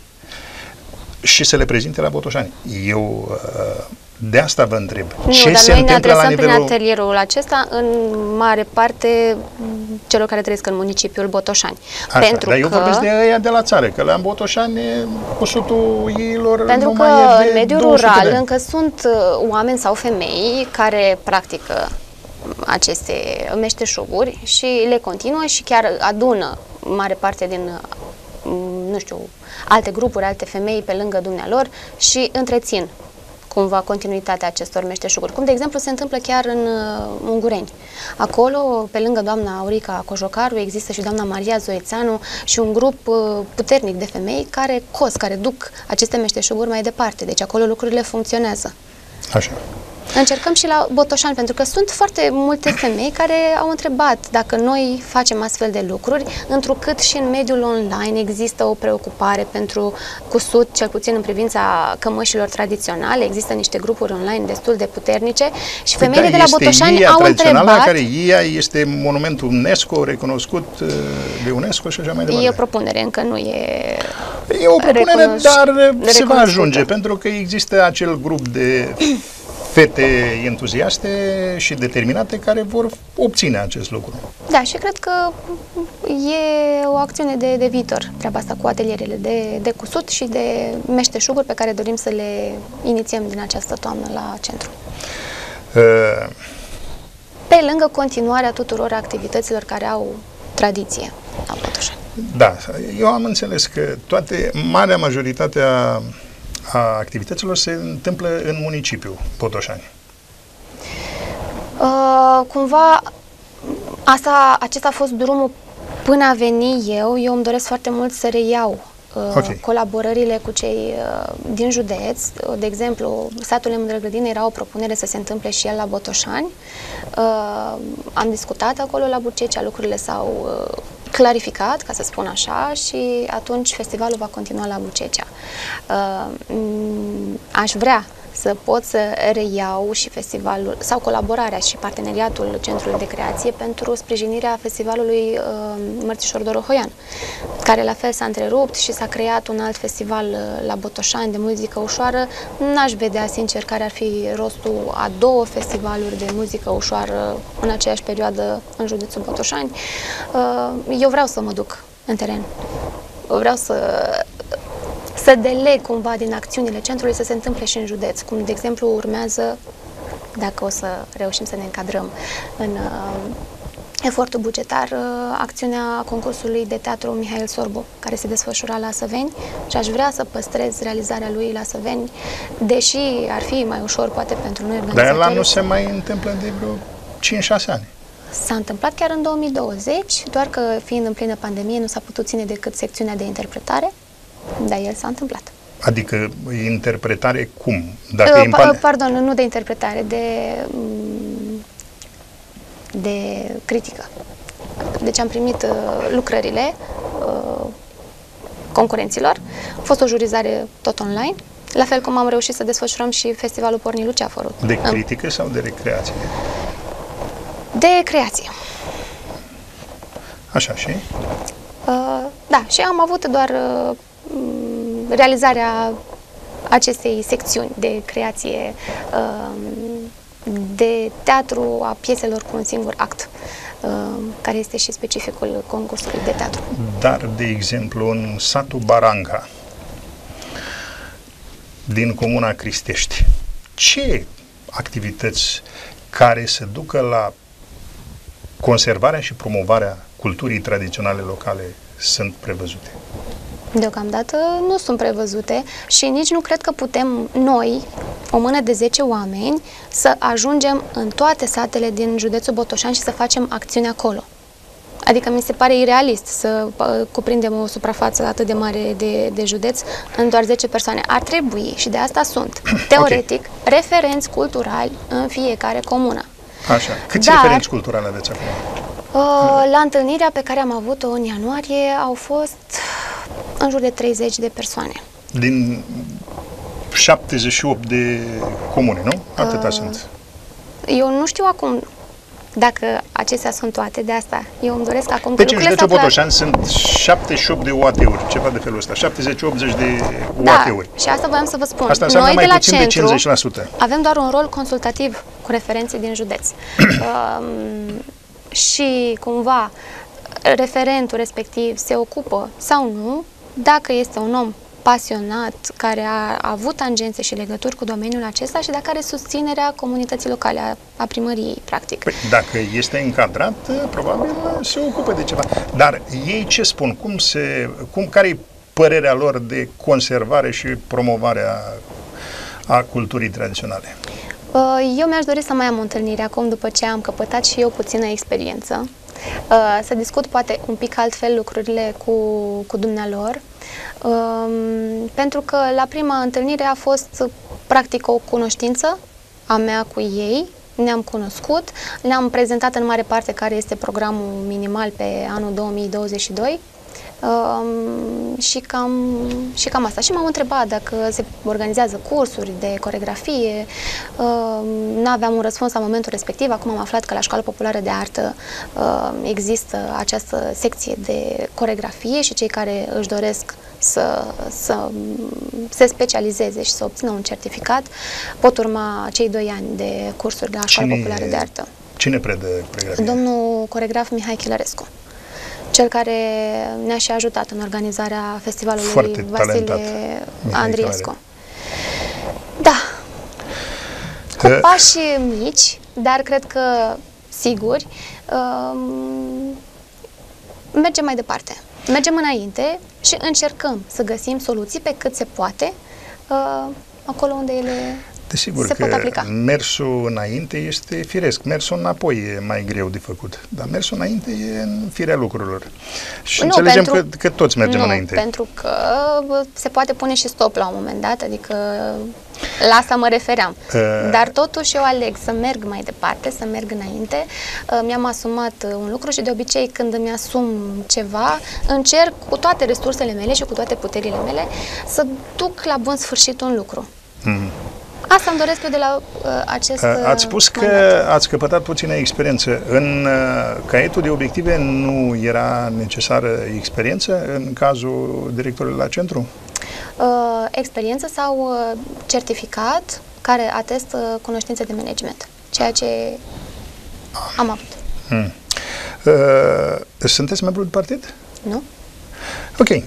și să le prezinte la Botoșani. Eu de asta vă întreb. Nu, ce dar se noi ne întâmplă la adresăm nivelul... prin atelierul acesta în mare parte celor care trăiesc în municipiul Botoșani. Așa, pentru dar că... eu vorbesc de ăia de la țară, că la Botoșani cusutul ei-lor Pentru nu că mai e de în mediul două sute rural de ani. încă sunt oameni sau femei care practică aceste meșteșuguri și le continuă și chiar adună mare parte din, nu știu, alte grupuri, alte femei pe lângă dumnealor și întrețin cumva continuitatea acestor meșteșuguri. Cum, de exemplu, se întâmplă chiar în uh, Ungureni. Acolo, pe lângă doamna Aurica Cojocaru, există și doamna Maria Zoețeanu și un grup uh, puternic de femei care cos, care duc aceste meșteșuguri mai departe. Deci acolo lucrurile funcționează. Așa. Încercăm și la Botoșani, pentru că sunt foarte multe femei care au întrebat dacă noi facem astfel de lucruri, întrucât și în mediul online există o preocupare pentru cusut, cel puțin în privința cămășilor tradiționale. Există niște grupuri online destul de puternice și femeile da, de la Botoșani au întrebat... care I A este monumentul UNESCO, recunoscut de UNESCO și așa mai departe. E o propunere, încă nu e... E o propunere, dar se va ajunge, pentru că există acel grup de fete entuziaste și determinate care vor obține acest lucru. Da, și cred că e o acțiune de, de viitor, treaba asta cu atelierele de, de cusut și de meșteșuguri pe care dorim să le inițiem din această toamnă la centru. Uh. Pe lângă continuarea tuturor activităților care au tradiție la Botoșani. Da, eu am înțeles că toate, marea majoritate a a activităților se întâmplă în municipiul Botoșani. Uh, cumva, asta, acesta a fost drumul până a veni eu. Eu îmi doresc foarte mult să reiau uh, okay. colaborările cu cei uh, din județ. De exemplu, satul Mândrăgrădină era o propunere să se întâmple și el la Botoșani. Uh, am discutat acolo la Bucecea, lucrurile s-au uh, clarificat, ca să spun așa, și atunci festivalul va continua la Bucecea. Uh, aș vrea să pot să reiau și festivalul, sau colaborarea și parteneriatul Centrului de Creație pentru sprijinirea festivalului uh, Mărțișor Dorohoian, care la fel s-a întrerupt și s-a creat un alt festival uh, la Botoșani de muzică ușoară. N-aș vedea, sincer, care ar fi rostul a două festivaluri de muzică ușoară în aceeași perioadă în județul Botoșani. Uh, eu vreau să mă duc în teren. Vreau să să deleg cumva din acțiunile centrului să se întâmple și în județ, cum de exemplu urmează, dacă o să reușim să ne încadrăm în uh, efortul bugetar, uh, acțiunea concursului de teatru Mihail Sorbu, care se desfășura la Săveni și aș vrea să păstrez realizarea lui la Săveni, deși ar fi mai ușor poate pentru noi organizatorii. Dar ăla nu se mai întâmplă de vreo cinci șase ani. S-a întâmplat chiar în două mii douăzeci, doar că fiind în plină pandemie nu s-a putut ține decât secțiunea de interpretare. Dar el s-a întâmplat. Adică interpretare cum? Dacă uh, pa, pardon, nu de interpretare, de, de critică. Deci am primit uh, lucrările uh, concurenților. A fost o jurizare tot online, la fel cum am reușit să desfășurăm și festivalul Porni Luceafărul. De critică um, sau de recreație? De creație. Așa, și? Uh, da, și am avut doar uh, realizarea acestei secțiuni de creație uh, de teatru a pieselor cu un singur act, uh, care este și specificul concursului de teatru. Dar, de exemplu, în satul Baranga, din comuna Cristești, ce activități care se ducă la conservarea și promovarea culturii tradiționale locale sunt prevăzute? Deocamdată nu sunt prevăzute și nici nu cred că putem noi, o mână de zece oameni, să ajungem în toate satele din județul Botoșani și să facem acțiuni acolo. Adică mi se pare irealist să uh, cuprindem o suprafață atât de mare de, de județ în doar zece persoane. Ar trebui, și de asta sunt, teoretic, okay, referenți culturali în fiecare comună. Așa. Câți Dar, referenți culturali aveți acum? Uh, la întâlnirea pe care am avut-o în ianuarie au fost în jur de treizeci de persoane. Din șaptezeci și opt de comune, nu? Atâta uh, sunt. Eu nu știu acum dacă acestea sunt toate, de asta eu îmi doresc acum... Deci în județul Botoșani sunt șaptezeci și opt de O A T-uri, ceva de felul ăsta, șaptezeci optzeci de O A T-uri. Da, și asta voiam să vă spun. Asta înseamnă noi mai de la puțin centru de cincizeci la sută. Avem doar un rol consultativ cu referenții din județ. um, și cumva referentul respectiv se ocupă sau nu, dacă este un om pasionat, care a avut tangențe și legături cu domeniul acesta și dacă are susținerea comunității locale, a, a primăriei, practic. Păi, dacă este încadrat, probabil se ocupă de ceva. Dar ei ce spun? Cum se, cum, care e părerea lor de conservare și promovare a, a culturii tradiționale? Eu mi-aș dori să mai am o întâlnire acum, după ce am căpătat și eu puțină experiență, să discut poate un pic altfel lucrurile cu, cu dumnealor, pentru că la prima întâlnire a fost practic o cunoștință a mea cu ei, ne-am cunoscut, ne-am prezentat în mare parte care este programul minimal pe anul două mii douăzeci și doi. Um, și, cam, și cam asta. Și m-am întrebat dacă se organizează cursuri de coreografie. Um, n-aveam un răspuns la momentul respectiv. Acum am aflat că la Școala Populară de Artă um, există această secție de coreografie și cei care își doresc să, să se specializeze și să obțină un certificat pot urma cei doi ani de cursuri la Școala Cine, Populară de Artă. Cine predă coreografie? Domnul coregraf Mihai Chilărescu, cel care ne-a și ajutat în organizarea festivalului Foarte Vasile talentat, Andriescu. Da. Cu uh. pași mici, dar cred că siguri, um, mergem mai departe. Mergem înainte și încercăm să găsim soluții pe cât se poate uh, acolo unde ele Desigur se că pot aplica. Mersul înainte este firesc, mersul înapoi e mai greu de făcut, dar mersul înainte e în firea lucrurilor. Și nu, înțelegem pentru, că, că toți mergem nu, înainte. pentru că se poate pune și stop la un moment dat, adică la asta mă refeream. Uh, dar totuși eu aleg să merg mai departe, să merg înainte. Uh, mi-am asumat un lucru și de obicei când îmi asum ceva, încerc cu toate resursele mele și cu toate puterile mele să duc la bun sfârșit un lucru. Mm. Asta îmi doresc eu de la uh, acest uh, Ați spus mandat. Că ați căpătat puțină experiență. În uh, caietul de obiective nu era necesară experiență în cazul directorului la centru? Uh, experiență sau uh, certificat care atestă cunoștințe de management, ceea ce am avut. Hmm. Uh, sunteți membru de partid? Nu. Ok. Uh,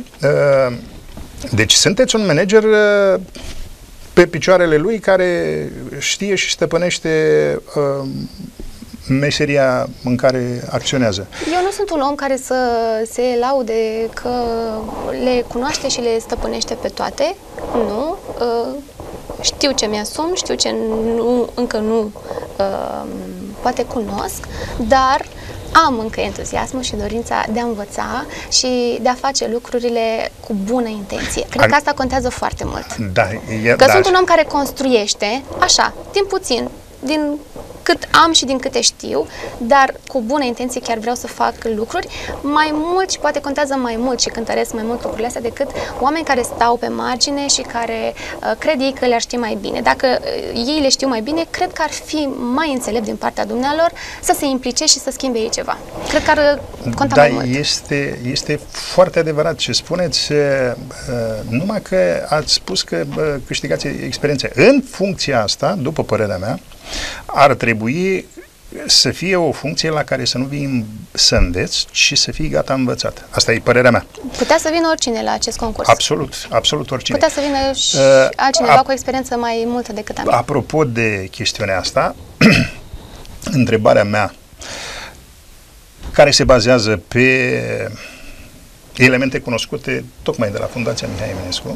deci sunteți un manager uh, pe picioarele lui, care știe și stăpânește uh, meseria în care acționează. Eu nu sunt un om care să se laude că le cunoaște și le stăpânește pe toate. Nu. Uh, știu ce mi-asum, știu ce nu, încă nu uh, poate cunosc, dar am încă entuziasmul și dorința de a învăța și de a face lucrurile cu bună intenție. Cred că asta contează foarte mult. Da, e, că da. sunt un om care construiește, așa, din puțin, din cât am și din câte știu, dar cu bună intenție chiar vreau să fac lucruri mai mult și poate contează mai mult și cântăresc mai mult lucrurile astea decât oameni care stau pe margine și care uh, cred ei că le-ar ști mai bine. Dacă uh, ei le știu mai bine, cred că ar fi mai înțelept din partea dumnealor să se implice și să schimbe ei ceva. cred că ar conta Dar mai mult. este, este foarte adevărat ce spuneți, uh, numai că ați spus că uh, câștigați experiențe. În funcția asta, după părerea mea, ar trebui să fie o funcție la care să nu vii să înveți, ci să fii gata învățat. Asta e părerea mea. Putea să vină oricine la acest concurs. Absolut, absolut oricine. Putea să vină și Uh, altcineva ap- cu o experiență mai multă decât a mea. Apropo de chestiunea asta, întrebarea mea, care se bazează pe elemente cunoscute tocmai de la Fundația Mihai Eminescu,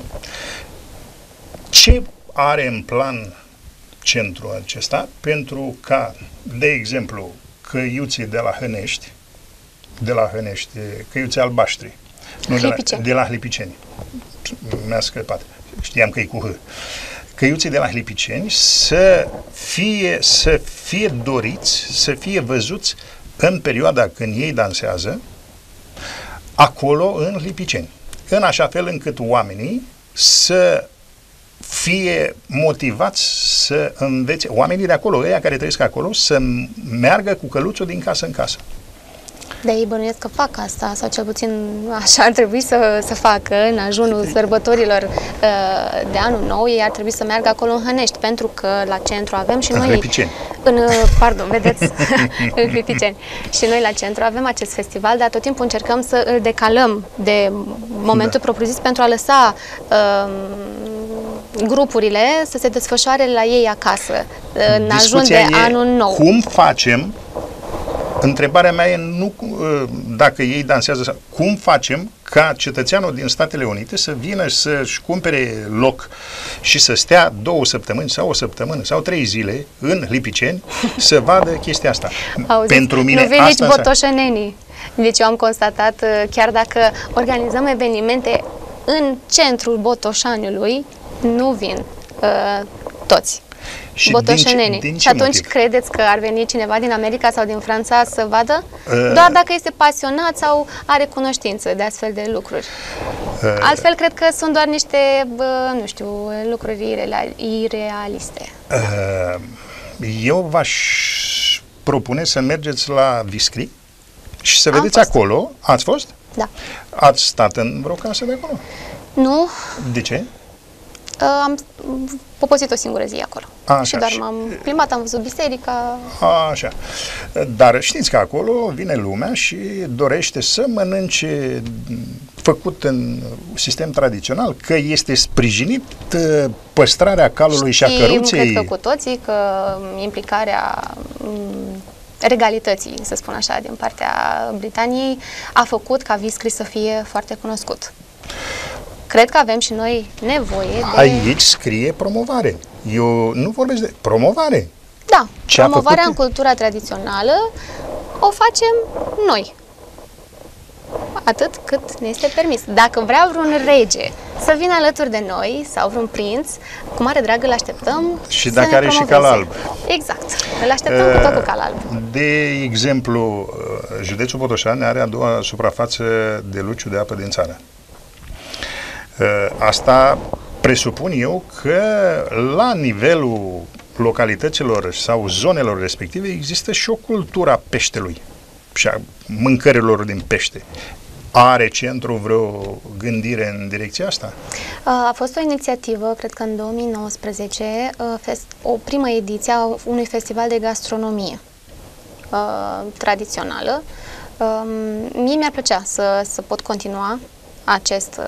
ce are în plan centrul acesta pentru ca, de exemplu, căiuții de la Hănești, de la Hănești, căiuții albaștri, nu de la, de la Hlipiceni, mi-a scăpat, știam că e cu H, căiuții de la Hlipiceni să fie, să fie doriți, să fie văzuți în perioada când ei dansează, acolo în Hlipiceni, în așa fel încât oamenii să fie motivați să învețe, oamenii de acolo, ăia care trăiesc acolo, să meargă cu căluțul din casă în casă. De ei bănuiesc că fac asta, sau cel puțin așa ar trebui să, să facă în ajunul sărbătorilor uh, de anul nou. Ei ar trebui să meargă acolo în Hănești, pentru că la centru avem și în noi... Hlipiceni. În Pardon, vedeți? În Hlipiceni. Și noi la centru avem acest festival, dar tot timpul încercăm să îl decalăm de momentul da. propriu-zis pentru a lăsa uh, grupurile să se desfășoare la ei acasă, în ajun de anul nou. Cum facem? Întrebarea mea e nu dacă ei dansează, cum facem ca cetățeanul din Statele Unite să vină să-și cumpere loc și să stea două săptămâni sau o săptămână sau trei zile în Hlipiceni să vadă chestia asta. Auziți, Pentru mine nu vin asta nici botoșănenii. Deci eu am constatat, chiar dacă organizăm evenimente în centrul Botoșaniului, nu vin uh, toți. Și botoșenenii. Din ce, din și atunci motiv? credeți că ar veni cineva din America sau din Franța să vadă? Uh, Doar dacă este pasionat sau are cunoștință de astfel de lucruri. Uh, Altfel, cred că sunt doar niște, bă, nu știu, lucruri irealiste. Uh, eu v-aș propune să mergeți la Viscri și să vedeți acolo. Ați fost? Da. Ați stat în vreo casă de acolo? Nu. De ce? Uh, am poposit o singură zi acolo. Așa, și doar și... m-am plimbat, am văzut biserica. Așa. Dar știți că acolo vine lumea și dorește să mănânce făcut în sistem tradițional, că este sprijinit păstrarea calului Știm, și a căruței. Cred că cu toții că implicarea regalității, să spun așa, din partea Britaniei a făcut ca Viscri să fie foarte cunoscut. Cred că avem și noi nevoie de... Aici scrie promovare. Eu nu vorbesc de promovare. Da, Ce promovarea în cultura tradițională o facem noi. Atât cât ne este permis. Dacă vrea vreun rege să vină alături de noi sau vreun prinț, cu mare drag îl așteptăm. Și dacă are și cal alb. Exact. Îl așteptăm uh, cu tot cu cal alb. De exemplu, județul Botoșani are a doua suprafață de luciu de apă din țară. Asta presupun eu că la nivelul localităților sau zonelor respective există și o cultură a peștelui și a mâncărilor din pește. Are centrul vreo gândire în direcția asta? A fost o inițiativă, cred că în două mii nouăsprezece, o primă ediție a unui festival de gastronomie tradițională. Mie mi-ar plăcea să, să pot continua acest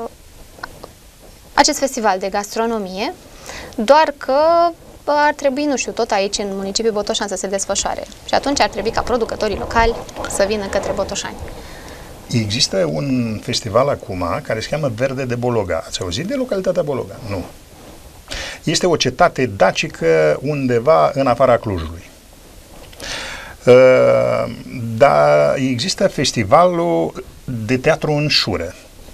acest festival de gastronomie, doar că ar trebui, nu știu, tot aici în municipiul Botoșani să se desfășoare. Și atunci ar trebui ca producătorii locali să vină către Botoșani. Există un festival acum care se cheamă Verde de Bologa. Ați auzit de localitatea Bologa? Nu. Este o cetate dacică undeva în afara Clujului. Uh, dar există festivalul de teatru în șură.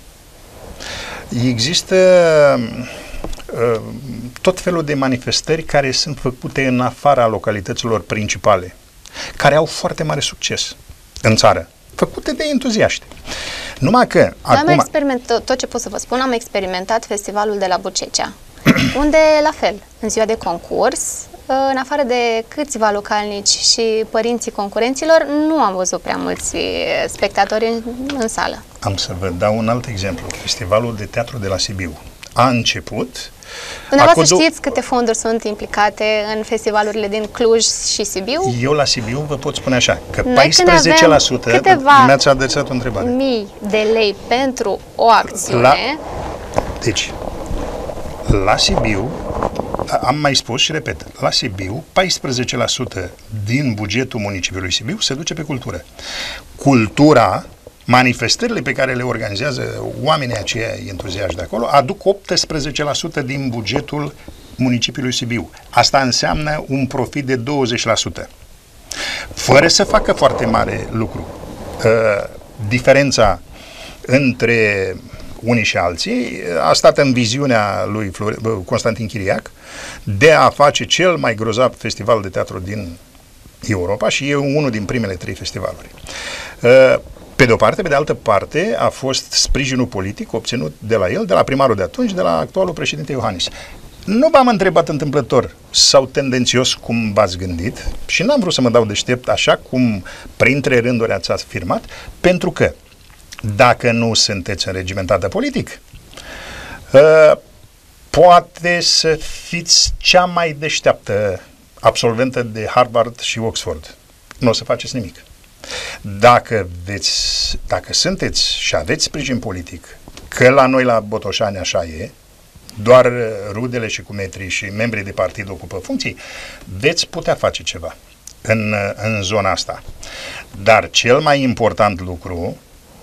Există uh, tot felul de manifestări care sunt făcute în afara localităților principale, care au foarte mare succes în țară, făcute de entuziaști. Numai că Eu acum... am experimentat, tot ce pot să vă spun, am experimentat festivalul de la Bucecea, unde, la fel, în ziua de concurs, în afară de câțiva localnici și părinții concurenților, nu am văzut prea mulți spectatori în, în sală. Am să vă dau un alt exemplu. Festivalul de teatru de la Sibiu a început. Dumneavoastră știți câte fonduri sunt implicate în festivalurile din Cluj și Sibiu? Eu la Sibiu vă pot spune așa, că paisprezece la sută mi-ați adresat o întrebare. Mii de lei pentru o acțiune. La, deci, la Sibiu, am mai spus și repet, la Sibiu, paisprezece la sută din bugetul municipiului Sibiu se duce pe cultură. Cultura, manifestările pe care le organizează oamenii aceia entuziaști de acolo, aduc optsprezece la sută din bugetul municipiului Sibiu. Asta înseamnă un profit de douăzeci la sută. Fără să facă foarte mare lucru. Uh, diferența între unii și alții a stat în viziunea lui Flore, Constantin Chiriac de a face cel mai grozav festival de teatru din Europa și e unul din primele trei festivaluri. Uh, Pe de o parte, pe de altă parte, a fost sprijinul politic obținut de la el, de la primarul de atunci, de la actualul președinte Iohannis. Nu v-am întrebat întâmplător sau tendențios cum v-ați gândit și n-am vrut să mă dau deștept așa cum printre rânduri ați afirmat, pentru că dacă nu sunteți înregimentată politic, uh, poate să fiți cea mai deșteaptă absolventă de Harvard și Oxford. Nu o să faceți nimic. Dacă, veți, dacă sunteți și aveți sprijin politic, că la noi la Botoșani așa e, doar rudele și cumetrii și membrii de partid ocupă funcții, veți putea face ceva în, în zona asta. Dar cel mai important lucru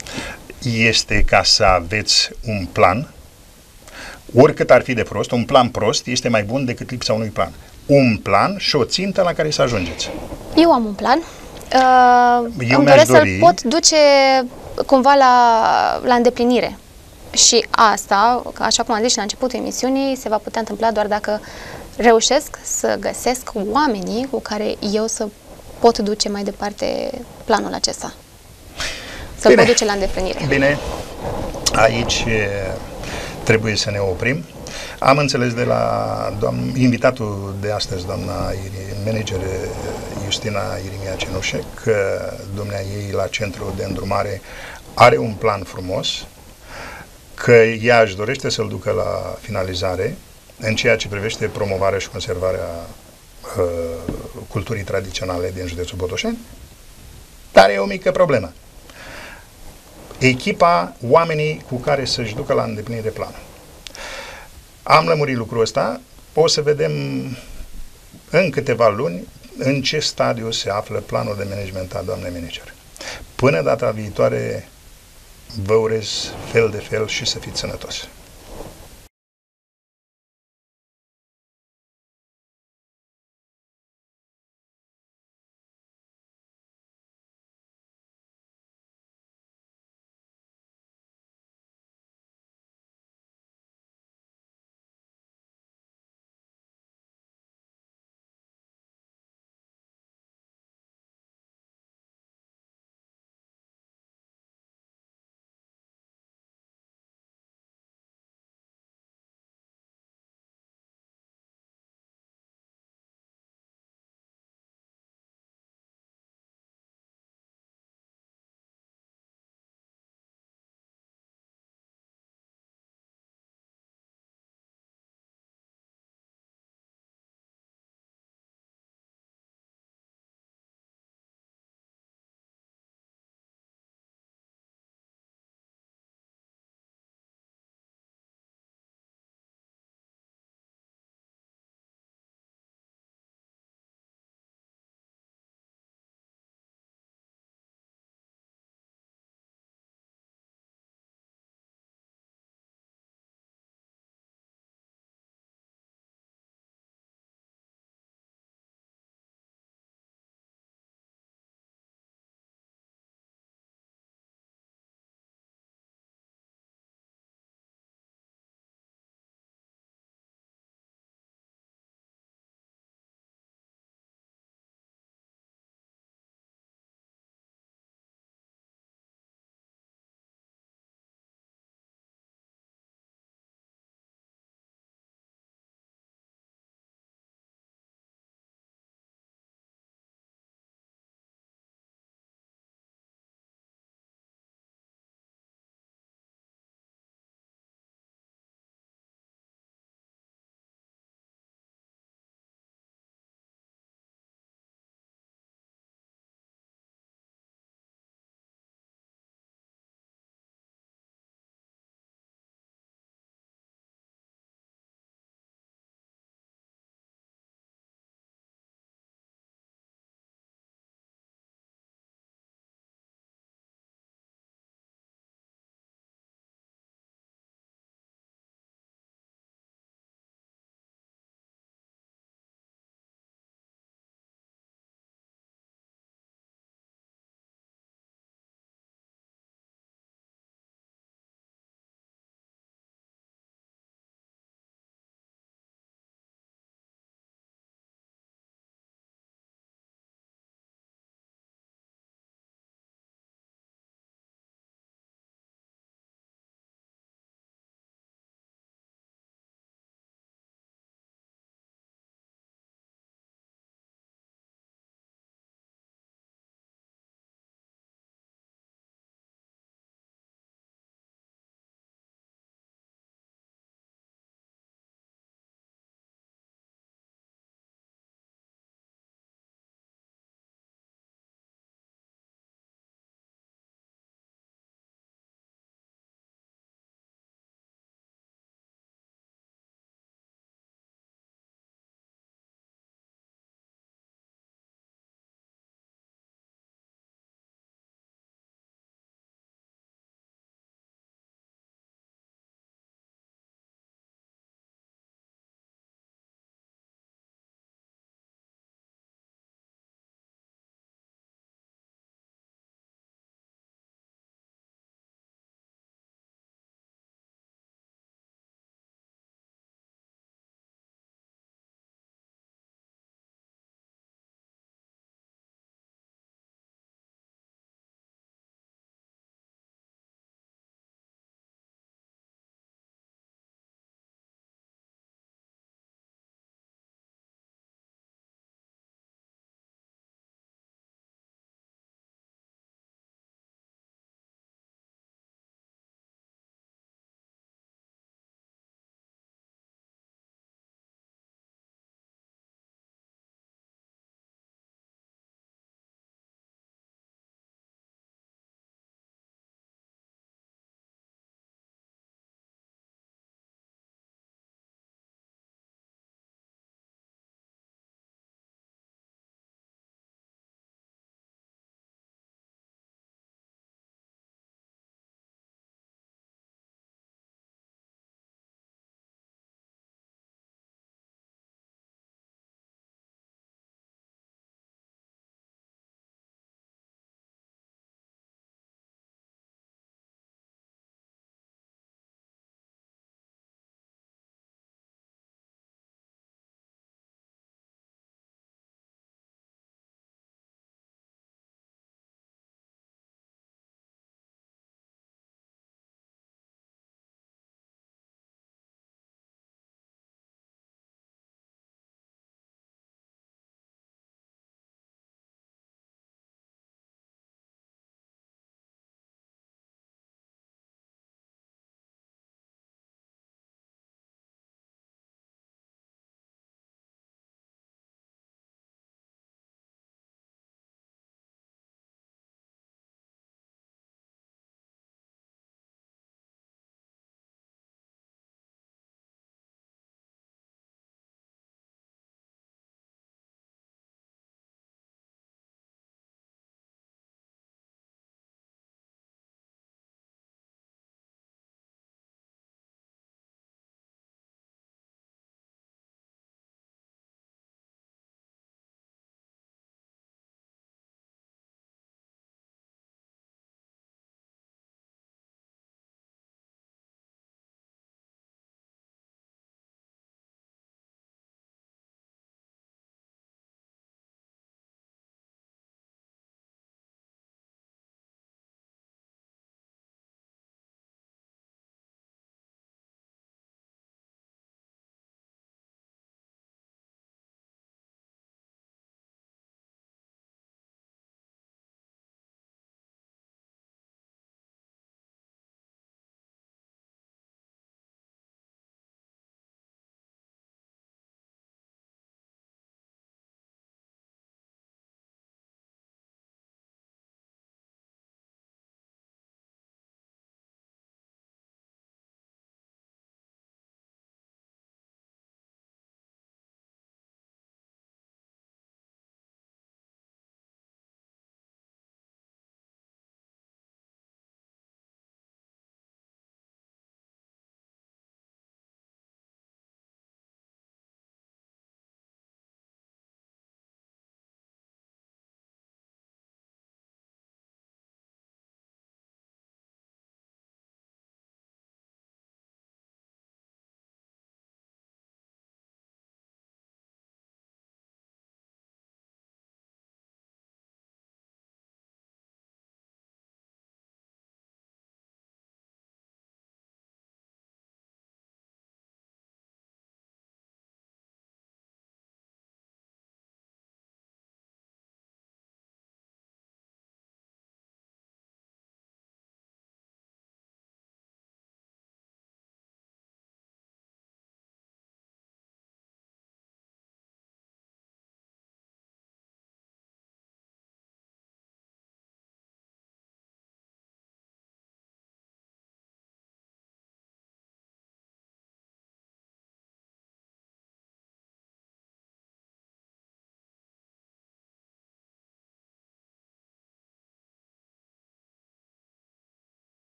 este ca să aveți un plan, oricât ar fi de prost, un plan prost este mai bun decât lipsa unui plan. Un plan și o țintă la care să ajungeți. Eu am un plan. Uh, Eu îmi doresc să-l pot duce cumva la, la îndeplinire. Și asta, așa cum am zis și la începutul emisiunii, se va putea întâmpla doar dacă reușesc să găsesc oamenii cu care eu să pot duce mai departe planul acesta. Să-l pot duce la îndeplinire. Bine, aici trebuie să ne oprim. Am înțeles de la doamn, invitatul de astăzi, doamna manager Justina Irimia Cenușe, că dumnea ei la centrul de îndrumare are un plan frumos, că ea își dorește să-l ducă la finalizare în ceea ce privește promovarea și conservarea uh, culturii tradiționale din județul Botoșani, dar e o mică problemă. Echipa, oamenii cu care să-și ducă la îndeplinire planul. Am lămurit lucrul ăsta, o să vedem în câteva luni în ce stadiu se află planul de management a doamnei manager. Până data viitoare, vă urez fel de fel și să fiți sănătoși.